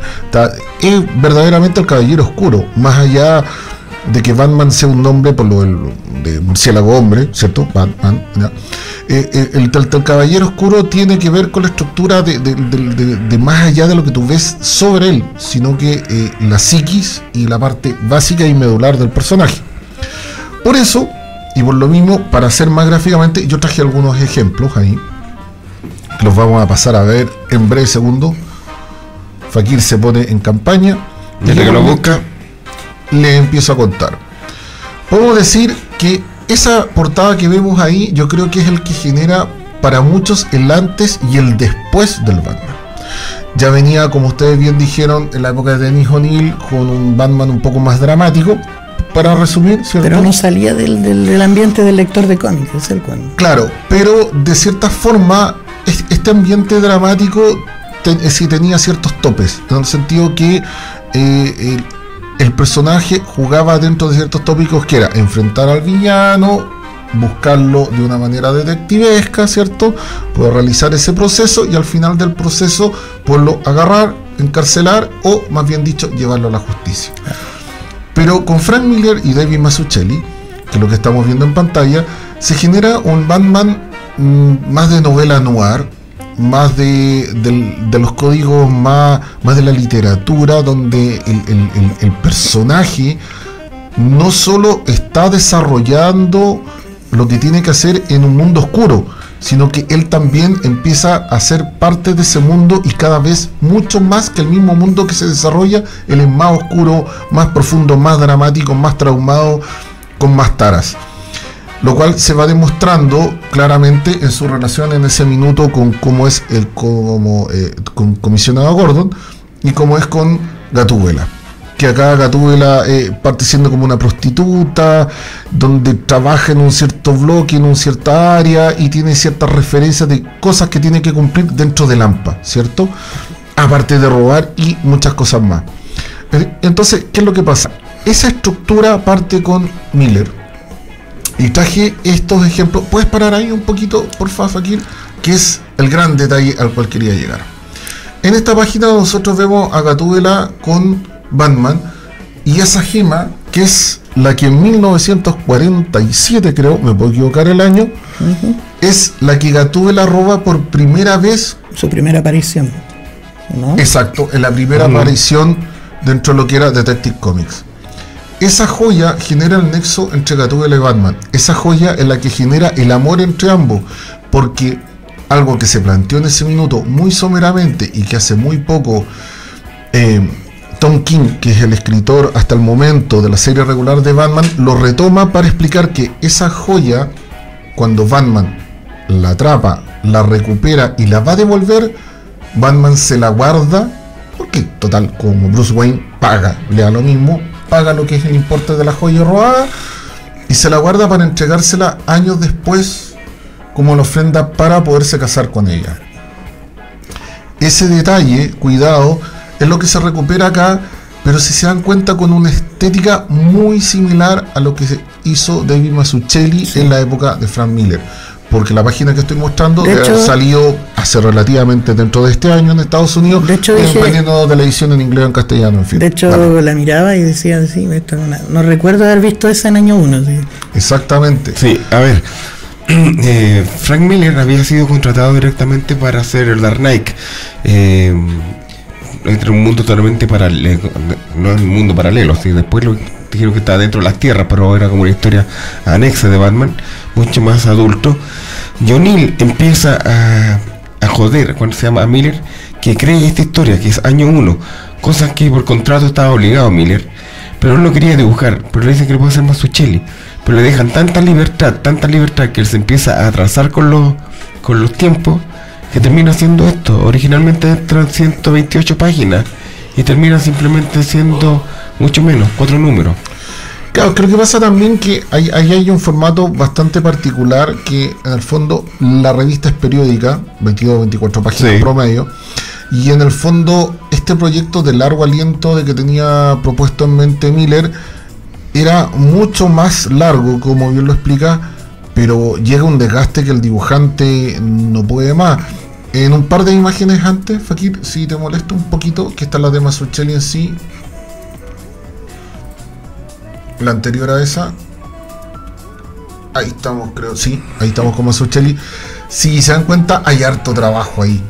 Es verdaderamente el Caballero Oscuro, más allá de que Batman sea un nombre por lo de murciélago hombre, ¿cierto? Batman, ¿ya? El Caballero Oscuro tiene que ver con la estructura de más allá de lo que tú ves sobre él, sino que la psiquis y la parte básica y medular del personaje. Por eso, y por lo mismo, para hacer más gráficamente, yo traje algunos ejemplos ahí, que los vamos a pasar a ver en breve segundo. Fakir se pone en campaña. Desde que lo busca, le empiezo a contar. Podemos decir que esa portada que vemos ahí, yo creo que es el que genera para muchos el antes y el después del Batman. Ya venía, como ustedes bien dijeron, en la época de Dennis O'Neil, con un Batman un poco más dramático, para resumir, ¿cierto? Pero no salía del ambiente del lector de cómics, es el cuento. Claro, pero de cierta forma, este ambiente dramático sí tenía ciertos topes, en el sentido que el personaje jugaba dentro de ciertos tópicos, que era enfrentar al villano, buscarlo de una manera detectivesca, ¿cierto? Poder realizar ese proceso y al final del proceso poderlo agarrar, encarcelar o, más bien dicho, llevarlo a la justicia. Pero con Frank Miller y David Mazzucchelli, que es lo que estamos viendo en pantalla, se genera un Batman más de novela noir, más de los códigos más de la literatura, donde el personaje no solo está desarrollando lo que tiene que hacer en un mundo oscuro, sino que él también empieza a ser parte de ese mundo, y cada vez mucho más que el mismo mundo que se desarrolla, él es más oscuro, más profundo, más dramático, más traumado, con más taras. Lo cual se va demostrando claramente en su relación en ese minuto con cómo es con comisionado Gordon y cómo es con Gatúbela. Que acá Gatúbela parte siendo como una prostituta, donde trabaja en un cierto bloque, en una cierta área, y tiene ciertas referencias de cosas que tiene que cumplir dentro de Lampa, ¿cierto? Aparte de robar y muchas cosas más. Entonces, ¿qué es lo que pasa? Esa estructura parte con Miller. Y traje estos ejemplos. ¿Puedes parar ahí un poquito, por favor, Fakir? Que es el gran detalle al cual quería llegar. En esta página nosotros vemos a Gatúbela con Batman, y esa gema, que es la que en 1947, creo, me puedo equivocar el año, es la que Gatúbela roba por primera vez. Su primera aparición, ¿no? Exacto, en la primera aparición dentro de lo que era Detective Comics. Esa joya genera el nexo entre Gatúbela y Batman. Esa joya es la que genera el amor entre ambos, porque algo que se planteó en ese minuto muy someramente y que hace muy poco Tom King, que es el escritor hasta el momento de la serie regular de Batman, lo retoma para explicar que esa joya, cuando Batman la atrapa, la recupera y la va a devolver, Batman se la guarda, porque total, como Bruce Wayne paga, le da lo mismo, paga lo que es el importe de la joya robada, y se la guarda para entregársela años después como la ofrenda para poderse casar con ella. Ese detalle, cuidado, es lo que se recupera acá, pero si se dan cuenta, con una estética muy similar a lo que se hizo David Mazzucchelli en la época de Frank Miller, porque la página que estoy mostrando ha salido hace relativamente dentro de este año en Estados Unidos, dependiendo de la edición en inglés o en castellano, en fin. De hecho, la miraba y decía, sí, no recuerdo haber visto esa en año 1. ¿Sí? Exactamente. Sí, a ver, Frank Miller había sido contratado directamente para hacer el Dark Knight, entre un mundo totalmente paralelo, no es un mundo paralelo, ¿sí? Después lo dijeron que estaba dentro de las tierras, pero era como una historia anexa de Batman, mucho más adulto. O'Neil empieza a joder cuando se llama a Miller, que cree esta historia, que es año 1, cosas que por contrato estaba obligado Miller, pero él no quería dibujar, pero le dicen que le puede hacer Mazzucchelli, pero le dejan tanta libertad que él se empieza a atrasar con los tiempos, que termina haciendo esto. Originalmente eran 128 páginas y termina simplemente siendo mucho menos, 4 números. Claro, creo que pasa también que ahí hay un formato bastante particular, que en el fondo la revista es periódica, 22 o 24 páginas promedio, y en el fondo este proyecto de largo aliento de que tenía propuesto en mente Miller era mucho más largo, como bien lo explica, pero llega un desgaste que el dibujante no puede más. En un par de imágenes antes, Fakir, si te molesta un poquito, que está la de Mazzucchelli en sí, la anterior a esa, ahí estamos, creo, sí, ahí estamos con Mazzucchelli. Si se dan cuenta, hay harto trabajo ahí.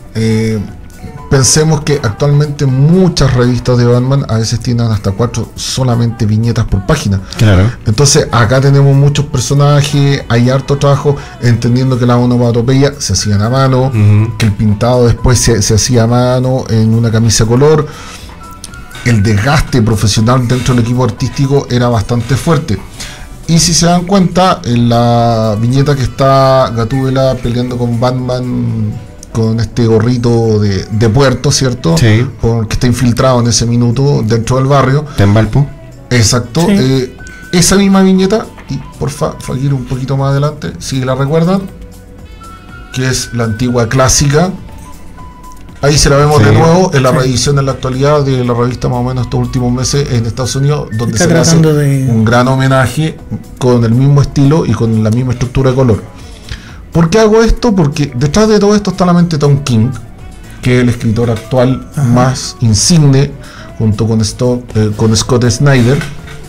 Pensemos que actualmente muchas revistas de Batman a veces tienen hasta 4 solamente viñetas por página. Claro. Entonces acá tenemos muchos personajes, hay harto trabajo, entendiendo que las onomatopeyas se hacían a mano, que el pintado después se hacía a mano en una camisa color. El desgaste profesional dentro del equipo artístico era bastante fuerte. Y si se dan cuenta, en la viñeta que está Gatúbela peleando con Batman con este gorrito de puerto, ¿cierto? Sí. Porque está infiltrado en ese minuto dentro del barrio. ¿En Valpo? Exacto. Sí. Esa misma viñeta, y porfa, Fakir, un poquito más adelante, si la recuerdan, que es la antigua clásica. Ahí se la vemos de nuevo en la reedición en la actualidad de la revista, más o menos estos últimos meses en Estados Unidos, donde está se le hace de... un gran homenaje con el mismo estilo y con la misma estructura de color. ¿Por qué hago esto? Porque detrás de todo esto está la mente Tom King, que es el escritor actual más insigne, junto con Scott Snyder.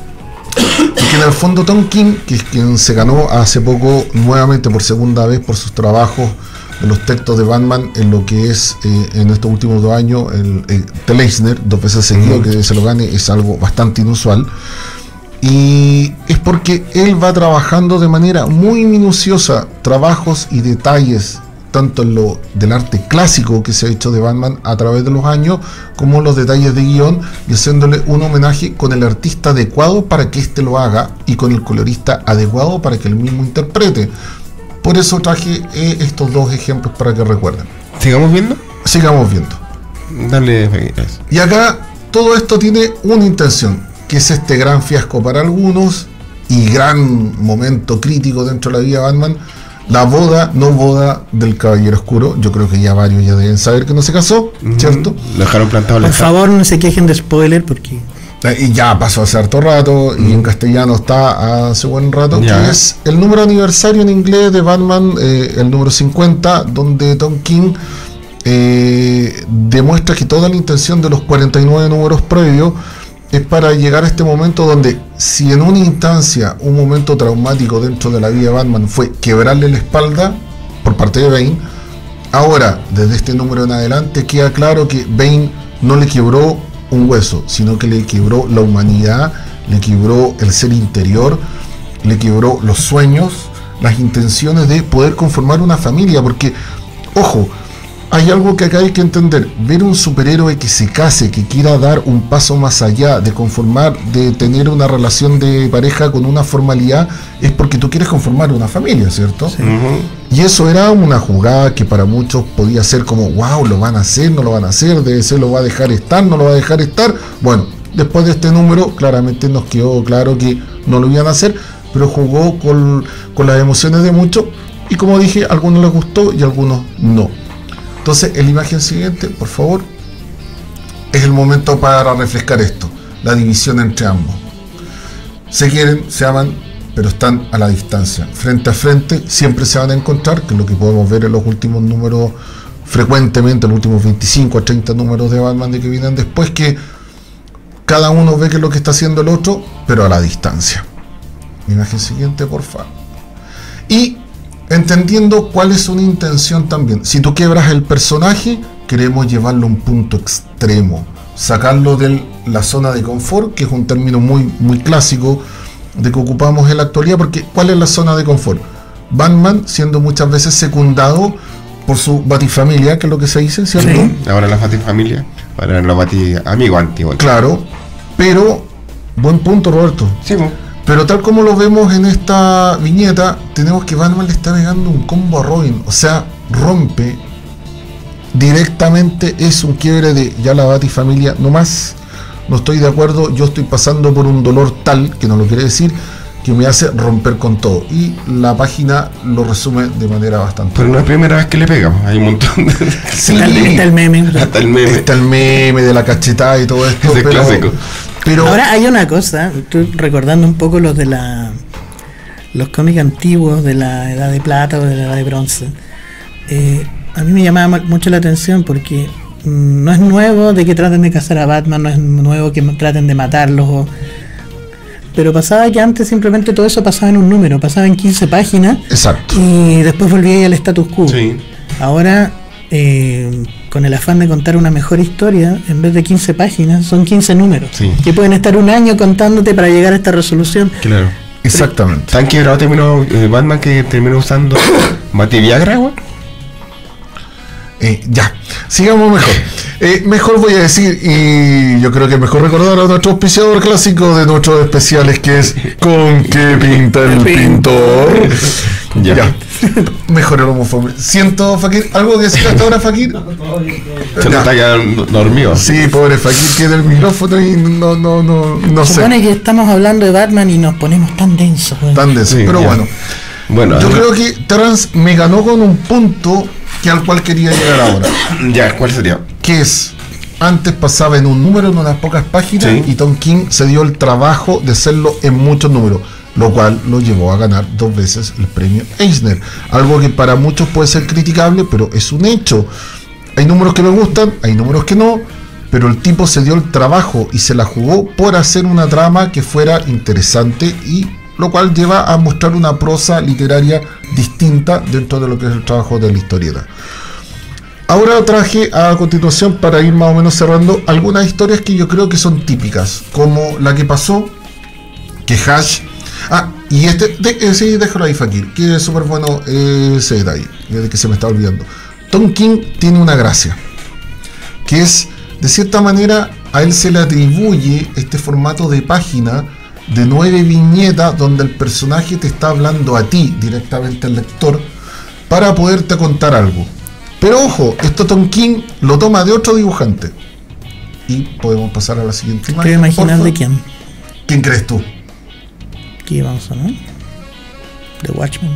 Y que en el fondo Tom King, que es quien se ganó hace poco nuevamente por segunda vez por sus trabajos de los textos de Batman en lo que es en estos últimos 2 años el The Eisner, 2 veces seguido que se lo gane, es algo bastante inusual. Y es porque él va trabajando de manera muy minuciosa trabajos y detalles, tanto en lo del arte clásico que se ha hecho de Batman a través de los años, como los detalles de guión, y haciéndole un homenaje con el artista adecuado para que éste lo haga y con el colorista adecuado para que él mismo interprete. Por eso traje estos 2 ejemplos para que recuerden. ¿Sigamos viendo? Sigamos viendo. Dale. Y acá todo esto tiene una intención, que es este gran fiasco para algunos y gran momento crítico dentro de la vida de Batman, la no boda del Caballero Oscuro. Yo creo que ya varios ya deben saber que no se casó, ¿cierto? Lo dejaron plantado. Por favor, no se quejen de spoiler, porque... Y ya pasó hace harto rato, y en castellano está hace buen rato, Ya. que es el número aniversario en inglés de Batman, el número 50, donde Tom King demuestra que toda la intención de los 49 números previos es para llegar a este momento donde, si en una instancia un momento traumático dentro de la vida de Batman fue quebrarle la espalda por parte de Bane, ahora desde este número en adelante queda claro que Bane no le quebró un hueso, sino que le quebró la humanidad, le quebró el ser interior, le quebró los sueños, las intenciones de poder conformar una familia. Porque, ojo, hay algo que acá hay que entender: ver un superhéroe que se case, que quiera dar un paso más allá de conformar, de tener una relación de pareja con una formalidad, es porque tú quieres conformar una familia, ¿cierto? Sí. Y eso era una jugada que para muchos podía ser como, wow, lo van a hacer, no lo van a hacer, DC lo va a dejar estar, no lo va a dejar estar. Bueno, después de este número claramente nos quedó claro que no lo iban a hacer, pero jugó con las emociones de muchos, y como dije, a algunos les gustó y a algunos no. Entonces, en la imagen siguiente, por favor, es el momento para refrescar esto, la división entre ambos. Se quieren, se aman, pero están a la distancia. Frente a frente siempre se van a encontrar, que es lo que podemos ver en los últimos números, frecuentemente, los últimos 25 a 30 números de Batman de que vienen después, que cada uno ve que es lo que está haciendo el otro, pero a la distancia. La imagen siguiente, por favor. Y entendiendo cuál es una intención también. Si tú quiebras el personaje, queremos llevarlo a un punto extremo, sacarlo de la zona de confort, que es un término muy, muy clásico de que ocupamos en la actualidad, porque ¿cuál es la zona de confort? Batman siendo muchas veces secundado por su batifamilia, que es lo que se dice, ¿cierto? Sí. Ahora la batifamilia, ahora la batiamigo antiguo. Claro, pero Buen punto, Roberto. Sí, po. Pero tal como lo vemos en esta viñeta, tenemos que Batman le está pegando un combo a Robin. O sea, rompe directamente, es un quiebre de ya la Batifamilia, no más, no estoy de acuerdo, yo estoy pasando por un dolor tal, que no lo quiere decir, que me hace romper con todo. Y la página lo resume de manera bastante Pero no es la primera vez que le pegamos, hay un montón de... Sí, Está el meme. Hasta el meme. está el meme de la cachetada y todo esto. Ese clásico. Pero Ahora hay una cosa, estoy recordando un poco los los cómics antiguos de la Edad de Plata o de la Edad de Bronce. A mí me llamaba mucho la atención porque no es nuevo de que traten de cazar a Batman, no es nuevo que traten de matarlos, pero pasaba que antes simplemente todo eso pasaba en un número, pasaba en 15 páginas exacto. y después volvía al status quo. Sí. Ahora, con el afán de contar una mejor historia, en vez de 15 páginas, son 15 números, Sí. que pueden estar un año contándote para llegar a esta resolución. Claro. Exactamente. ¿Tan quebrado terminó Batman que terminó usando Bativiagra, güey? Ya, sigamos mejor. Mejor voy a decir, y yo creo que es mejor recordar a nuestro auspiciador clásico de nuestros especiales, que es ¿Con qué pinta el pintor? Ya. Mejor el homofobia. Siento, Fakir, ¿algo que decir hasta ahora, Fakir? Se Ya. nota quedando dormido. Sí, pobre Fakir, tiene el micrófono y no Se sé. supone que estamos hablando de Batman y nos ponemos tan densos. güey. Tan de eso, Sí, pero ya. bueno. Bueno, Yo creo que Terrence me ganó con un punto que al cual quería llegar ahora. ya, ¿cuál sería? Que es, antes pasaba en un número, en unas pocas páginas, Sí. y Tom King se dio el trabajo de hacerlo en muchos números, lo cual lo llevó a ganar 2 veces el premio Eisner. Algo que para muchos puede ser criticable, pero es un hecho. Hay números que me gustan, hay números que no, pero el tipo se dio el trabajo y se la jugó por hacer una trama que fuera interesante, y lo cual lleva a mostrar una prosa literaria distinta dentro de lo que es el trabajo de la historieta. Ahora traje a continuación, para ir más o menos cerrando, algunas historias que yo creo que son típicas, como la que pasó, que Hash... y sí, déjalo ahí, Fakir, que es súper bueno ese detalle, de que se me está olvidando. Tom King tiene una gracia, que es, de cierta manera, a él se le atribuye este formato de página de 9 viñetas, donde el personaje te está hablando a ti, directamente al lector, para poderte contar algo. Pero ojo, esto Tom King lo toma de otro dibujante. Y podemos pasar a la siguiente imagen. Quiero imaginar porfa. de quién. ¿Quién crees tú? ¿Qué vamos a ver? ¿De Watchmen?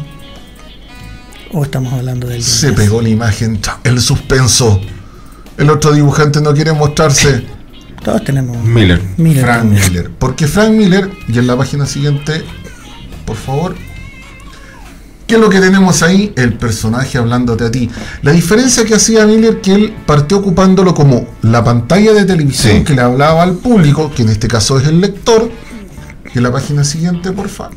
¿O estamos hablando del Se guionista? pegó la imagen, el suspenso. El otro dibujante no quiere mostrarse. Todos tenemos Miller. Miller Frank también. Miller. Porque Frank Miller, y en la página siguiente, por favor, ¿qué es lo que tenemos ahí? El personaje hablándote a ti. La diferencia que hacía Miller, que él partió ocupándolo como la pantalla de televisión, Sí. que le hablaba al público, que en este caso es el lector. Que la página siguiente, por favor.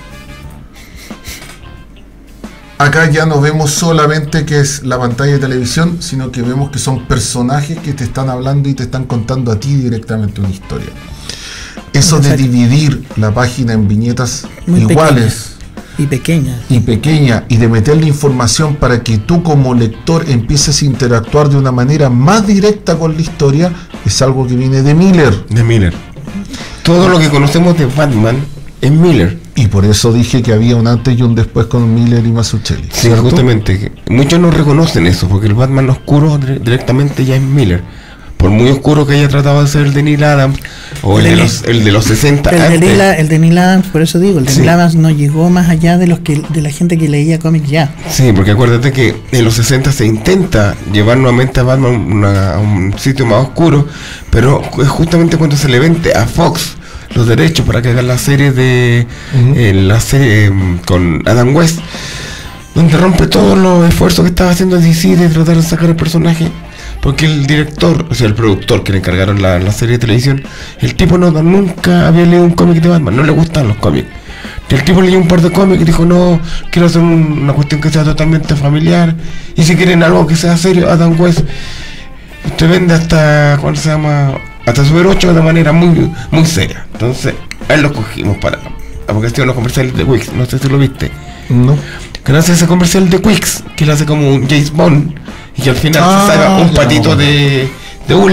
Acá ya no vemos solamente que es la pantalla de televisión, sino que vemos que son personajes que te están hablando y te están contando a ti directamente una historia. Eso de Exacto. dividir la página en viñetas Muy iguales Y pequeña. y pequeña, y de meterle información para que tú como lector empieces a interactuar de una manera más directa con la historia, es algo que viene de Miller. De Miller. Todo lo que conocemos de Batman es Miller. Y por eso dije que había un antes y un después con Miller y Mazzucchelli. Sí, ¿cierto? justamente. Muchos no reconocen eso, porque el Batman oscuro directamente ya es Miller. Por muy oscuro que haya tratado de ser el de Neil Adams, o el de los 60 El de Neil Adams, por eso digo, el de Sí. Neil Adams no llegó más allá de de la gente que leía cómics ya. Sí, porque acuérdate que en los 60 se intenta llevar nuevamente a Batman a un sitio más oscuro, pero es justamente cuando se le vende a Fox los derechos para que hagan la serie de la serie con Adam West, donde rompe todos los esfuerzos que estaba haciendo DC de tratar de sacar el personaje, porque el director, o sea el productor que le encargaron la serie de televisión, el tipo nunca había leído un cómic de Batman, no le gustan los cómics. El tipo leyó un par de cómics y dijo, no, quiero hacer una cuestión que sea totalmente familiar, y si quieren algo que sea serio, Adam West usted vende hasta, ¿cuál se llama? Hasta Super 8 de manera muy muy seria. Entonces, a él lo cogimos porque hacía unos comerciales de Wix, no sé si lo viste. No. Que hace ese comercial de Wix, que le hace como un James Bond, y que al final Ah, se saca un ya, patito bueno. de hule,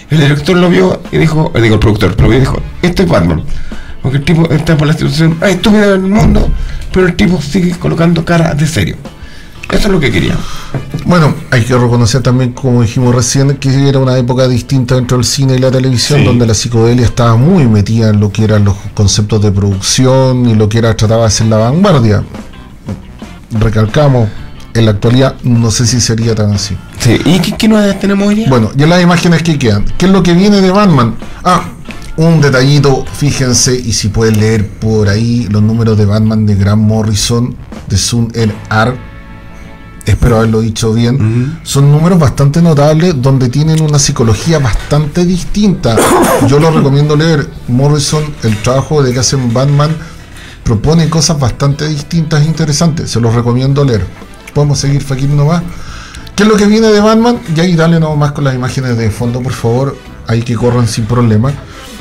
El director lo vio y dijo, el productor lo vio y dijo, esto es Batman. Porque el tipo está por la situación más estúpida del mundo, pero el tipo sigue colocando cara de serio. Eso es lo que quería. Bueno, hay que reconocer también, como dijimos recién, que era una época distinta dentro del cine y la televisión, donde la psicodelia estaba muy metida en lo que eran los conceptos de producción y lo que era trataba de ser la vanguardia. Recalcamos, en la actualidad no sé si sería tan así. Sí. ¿Y qué novedades tenemos hoy día? Bueno, ya las imágenes que quedan. ¿Qué es lo que viene de Batman? Un detallito, fíjense, y si pueden leer por ahí los números de Batman de Grant Morrison, de Sun El Ar, espero haberlo dicho bien, son números bastante notables donde tienen una psicología bastante distinta. Yo lo recomiendo leer. Morrison, el trabajo de que hacen Batman, propone cosas bastante distintas e interesantes. Se los recomiendo leer. Podemos seguir, Fakir, nomás. ¿Qué es lo que viene de Batman? Y ahí dale nomás con las imágenes de fondo, por favor. Ahí que corran sin problema.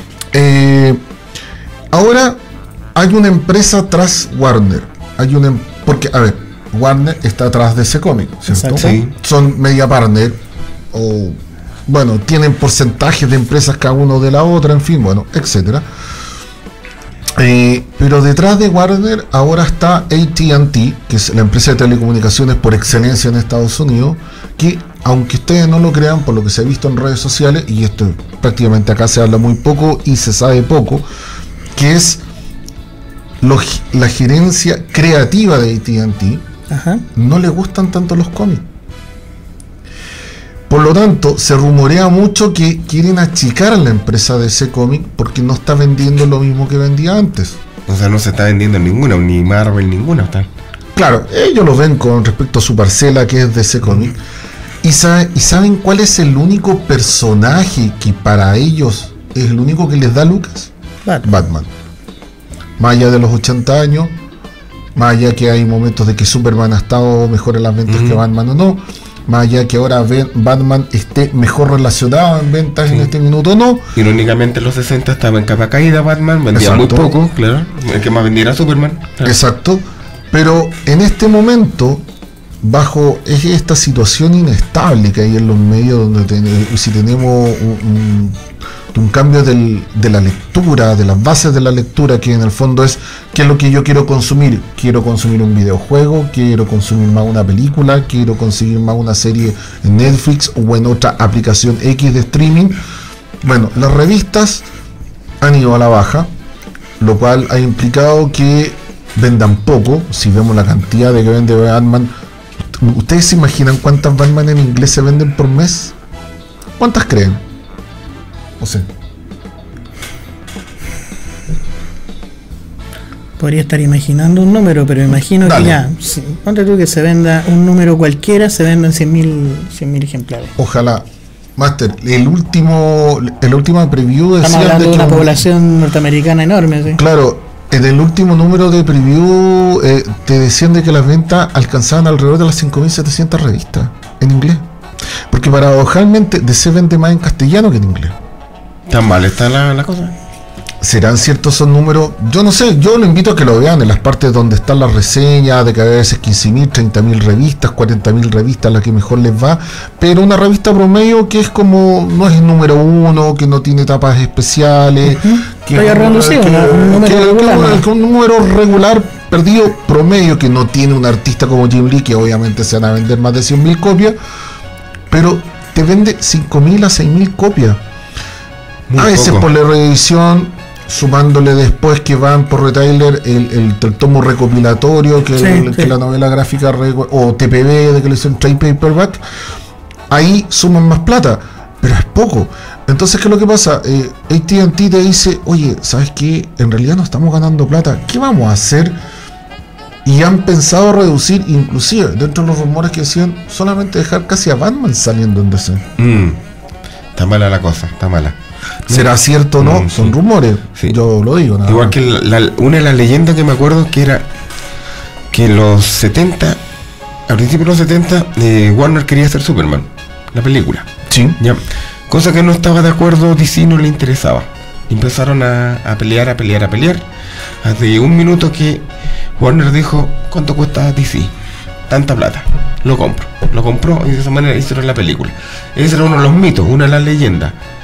Ahora hay una empresa tras Warner. Porque, a ver, Warner está atrás de ese cómic, ¿cierto? Sí. Son media partner, o bueno, tienen porcentajes de empresas cada uno de la otra, en fin, bueno, etcétera. Pero detrás de Warner ahora está AT&T, que es la empresa de telecomunicaciones por excelencia en Estados Unidos, que aunque ustedes no lo crean, por lo que se ha visto en redes sociales, y esto prácticamente acá se habla muy poco y se sabe poco, que es la gerencia creativa de AT&T, no le gustan tanto los cómics. Por lo tanto, se rumorea mucho que quieren achicar la empresa de ese cómic porque no está vendiendo lo mismo que vendía antes. O sea, no se está vendiendo ninguna, ni Marvel, ninguna. Está. Claro, ellos lo ven con respecto a su parcela que es de ese cómic. ¿Y saben cuál es el único personaje que para ellos es el único que les da lucas? Batman. Más allá de los 80 años, más allá que hay momentos de que Superman ha estado mejor en las ventas que Batman o no, más allá que ahora Batman esté mejor relacionado en ventas en este minuto o no. Irónicamente en los 60 estaba en capa caída Batman, vendía muy poco, claro. El que más vendía era Superman. Claro. Exacto. Pero en este momento, bajo esta situación inestable que hay en los medios, donde si tenemos un cambio de la lectura, de las bases de la lectura, que en el fondo es qué es lo que yo quiero consumir. Quiero consumir un videojuego, quiero consumir más una película, quiero conseguir más una serie en Netflix o en otra aplicación X de streaming. Bueno, las revistas han ido a la baja, lo cual ha implicado que vendan poco. Si vemos la cantidad de que vende Batman, ¿ustedes se imaginan cuántas Batman en inglés se venden por mes? ¿Cuántas creen? No sé. Podría estar imaginando un número, pero imagino que ya, ponte tú que se venda un número cualquiera, se vendan 100.000 ejemplares. Ojalá. Master, la última preview decía estamos hablando de una población norteamericana enorme, ¿sí? Claro, en el último número de preview te decían de que las ventas alcanzaban alrededor de las 5.700 revistas en inglés. Porque paradojalmente DC vende más en castellano que en inglés. ¿Tan mal está la cosa? ¿Serán ciertos esos números? Yo no sé, yo lo invito a que lo vean en las partes donde están las reseñas, de que a veces 15.000, 30.000 revistas, 40.000 revistas, la que mejor les va, pero una revista promedio que es como, no es el número uno, que no tiene tapas especiales, un número regular, perdido, promedio, que no tiene un artista como Jim Lee, que obviamente se van a vender más de 100.000 copias, pero te vende 5.000 a 6.000 copias. Muy a veces poco. Por la reedición, sumándole después que van por retailer el tomo recopilatorio, que la novela gráfica o TPB, de que le dicen trade paperback, ahí suman más plata, pero es poco. Entonces, ¿qué es lo que pasa? AT&T te dice, oye, ¿sabes qué? En realidad no estamos ganando plata, ¿qué vamos a hacer? Y han pensado reducir, inclusive, dentro de los rumores que decían, solamente dejar casi a Batman saliendo en DC. Está mala la cosa, está mala. ¿Será cierto o no? Son rumores, yo lo digo. Igual más. Que una de las leyendas que me acuerdo que era que en los 70, al principio de los 70, Warner quería hacer Superman, la película. Sí. Ya. Cosa que no estaba de acuerdo, DC no le interesaba. Empezaron a pelear, hasta llegó un minuto que Warner dijo, ¿cuánto cuesta DC? Tanta plata. Lo compró y de esa manera hicieron la película. Ese era uno de los mitos, una de las leyendas.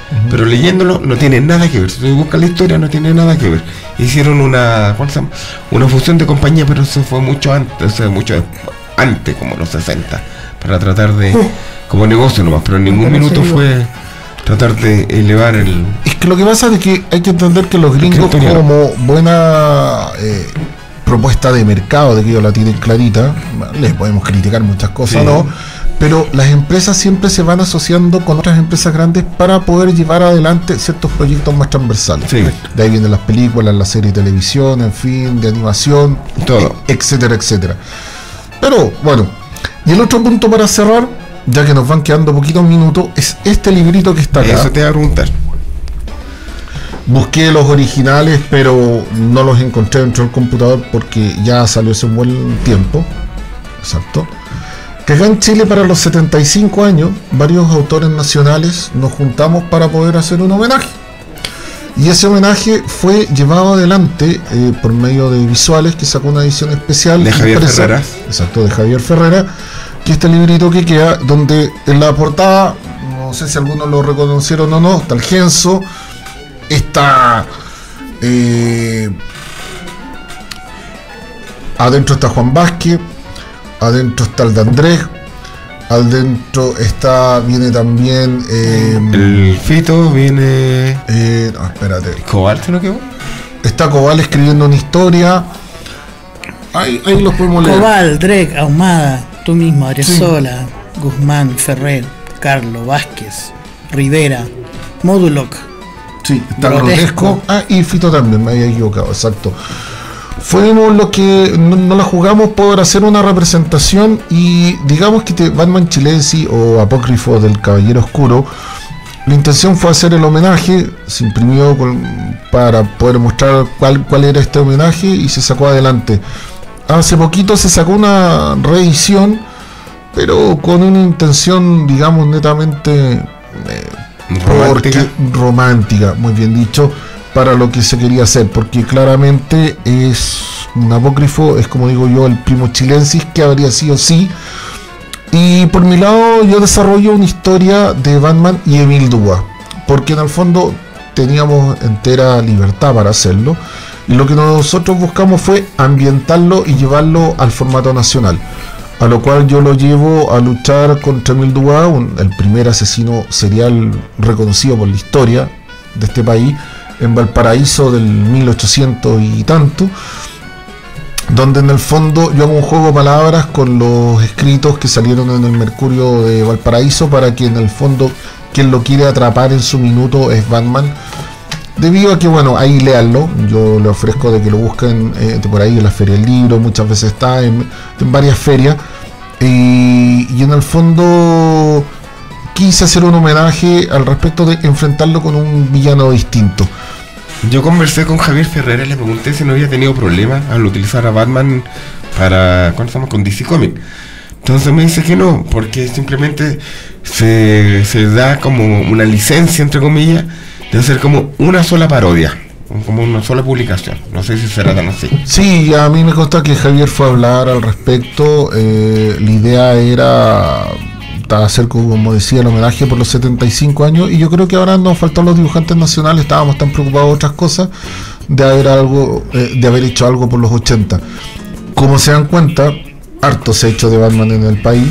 pero leyéndolo no tiene nada que ver. Si tú buscas la historia, no tiene nada que ver. Hicieron una fusión de compañía, pero eso fue mucho antes, antes, como los 60, para tratar de, como negocio nomás, pero en ningún minuto fue tratar de elevar el... Es que lo que pasa es que hay que entender que los gringos, como buena propuesta de mercado, de que ellos la tienen clarita, les podemos criticar muchas cosas, sí, ¿no? Pero las empresas siempre se van asociando con otras empresas grandes para poder llevar adelante ciertos proyectos más transversales. Sí. De ahí vienen las películas, las series de televisión, en fin, de animación, todo, etcétera, etcétera. Pero bueno, y el otro punto para cerrar, ya que nos van quedando poquitos minutos, es este librito que está acá. Eso te voy a preguntar. Busqué los originales, pero no los encontré dentro del computador porque ya salió hace un buen tiempo. Exacto. Que acá en Chile, para los 75 años, varios autores nacionales nos juntamos para poder hacer un homenaje. Y ese homenaje fue llevado adelante por medio de visuales, que sacó una edición especial de Javier Ferrera. Exacto, de Javier Ferrera, que este librito que queda, donde en la portada, no sé si algunos lo reconocieron o no, está el Genso, está adentro está Juan Vázquez, adentro está el de Andrés, adentro viene también el Fito, viene no, espérate, Cobal, ¿se lo quedó? Está Cobal escribiendo una historia. Ahí los podemos leer. Cobal, Drek, Ahumada, tú mismo, Arezola, sí, Guzmán, Ferrer, Carlos, Vázquez, Rivera, Moduloc. Sí, está Grotesco. Y Fito también, me había equivocado, exacto. Fuimos los que no la jugamos por hacer una representación, y digamos que Batman Chilensis o Apócrifo del Caballero Oscuro, la intención fue hacer el homenaje, se imprimió para poder mostrar cuál era este homenaje, y se sacó adelante. Hace poquito se sacó una reedición, pero con una intención, digamos, netamente romántica, muy bien dicho, para lo que se quería hacer, porque claramente es un apócrifo, es, como digo yo, el primo Chilensis, que habría sido sí. Y por mi lado yo desarrollo una historia de Batman y Emile Dubois, porque en el fondo teníamos entera libertad para hacerlo, y lo que nosotros buscamos fue ambientarlo y llevarlo al formato nacional, a lo cual yo lo llevo a luchar contra Emile Dubois, el primer asesino serial reconocido por la historia de este país, en Valparaíso del 1800 y tanto, donde en el fondo yo hago un juego de palabras con los escritos que salieron en el Mercurio de Valparaíso, para que en el fondo quien lo quiere atrapar en su minuto es Batman, debido a que, bueno, ahí léanlo, yo le ofrezco de que lo busquen por ahí en la Feria del Libro, muchas veces está en varias ferias, y en el fondo quise hacer un homenaje al respecto, de enfrentarlo con un villano distinto. Yo conversé con Javier Ferrera y le pregunté si no había tenido problemas al utilizar a Batman cuando estamos con DC Comics. Entonces me dice que no, porque simplemente se da como una licencia, entre comillas, de hacer como una sola parodia, como una sola publicación. No sé si será tan así. Sí, a mí me consta que Javier fue a hablar al respecto. La idea era hacer, como decía, el homenaje por los 75 años, y yo creo que ahora nos faltó los dibujantes nacionales, estábamos tan preocupados de otras cosas, de haber hecho algo por los 80. Como se dan cuenta, harto se ha hecho de Batman en el país,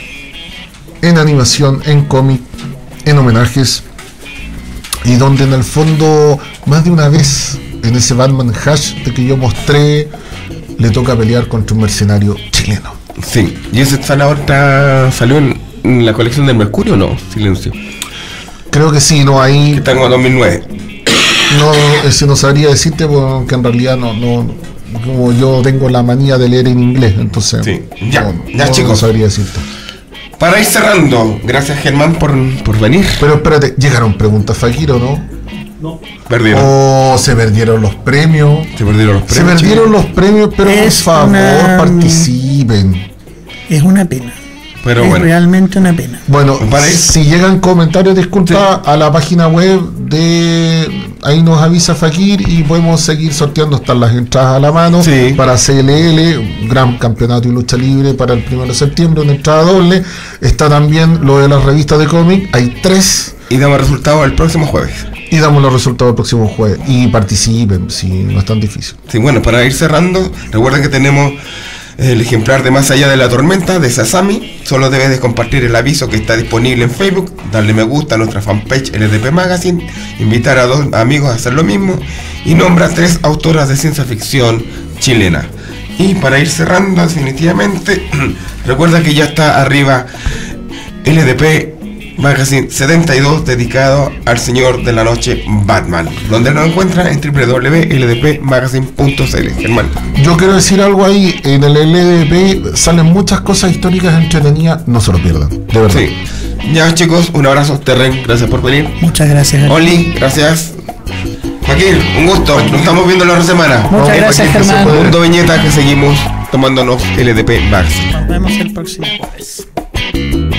en animación, en cómic, en homenajes, y donde en el fondo más de una vez en ese Batman Hash de que yo mostré, le toca pelear contra un mercenario chileno. Sí, y ese sanador salió en la colección del Mercurio, ¿no? Silencio. Creo que sí, no, ahí... Que está en 2009. No, ese no sabría decirte, porque en realidad no, como yo tengo la manía de leer en inglés, entonces... Sí, ya chicos. No sabría decirte. Para ir cerrando, gracias Germán por venir. Pero espérate, ¿llegaron preguntas, Fakir, o no? No. Perdieron. Oh, se perdieron los premios. Se perdieron los premios, pero por favor, participen. Es una pena. Pero es bueno, realmente una pena. Bueno, si llegan comentarios, disculpa, sí, a la página web ahí nos avisa Fakir y podemos seguir sorteando. Están las entradas a la mano, sí, para CLL, gran campeonato y lucha libre para el 1 de septiembre, una entrada doble. Está también lo de las revistas de cómic, hay 3. Y damos resultados el próximo jueves. Y damos los resultados el próximo jueves. Y participen, si no es tan difícil. Sí, bueno, para ir cerrando, recuerden que tenemos el ejemplar de Más Allá de la Tormenta de Sasami. Solo debes de compartir el aviso que está disponible en Facebook, darle me gusta a nuestra fanpage LDP Magazine, invitar a 2 amigos a hacer lo mismo y nombra 3 autoras de ciencia ficción chilena. Y para ir cerrando definitivamente, recuerda que ya está arriba LDP Magazine 72 dedicado al Señor de la Noche Batman, donde lo encuentran en www.ldpmagazine.cl. Germán, yo quiero decir algo ahí, en el LDP salen muchas cosas históricas entretenidas, no se lo pierdan, de verdad. sí. Ya chicos, un abrazo, Terren, gracias por venir. Muchas gracias. Oli, gracias. Joaquín, un gusto, nos estamos viendo la otra semana. Muchas gracias, Germán. Mundo Viñeta, que seguimos tomándonos LDP Magazine. Nos vemos el próximo jueves.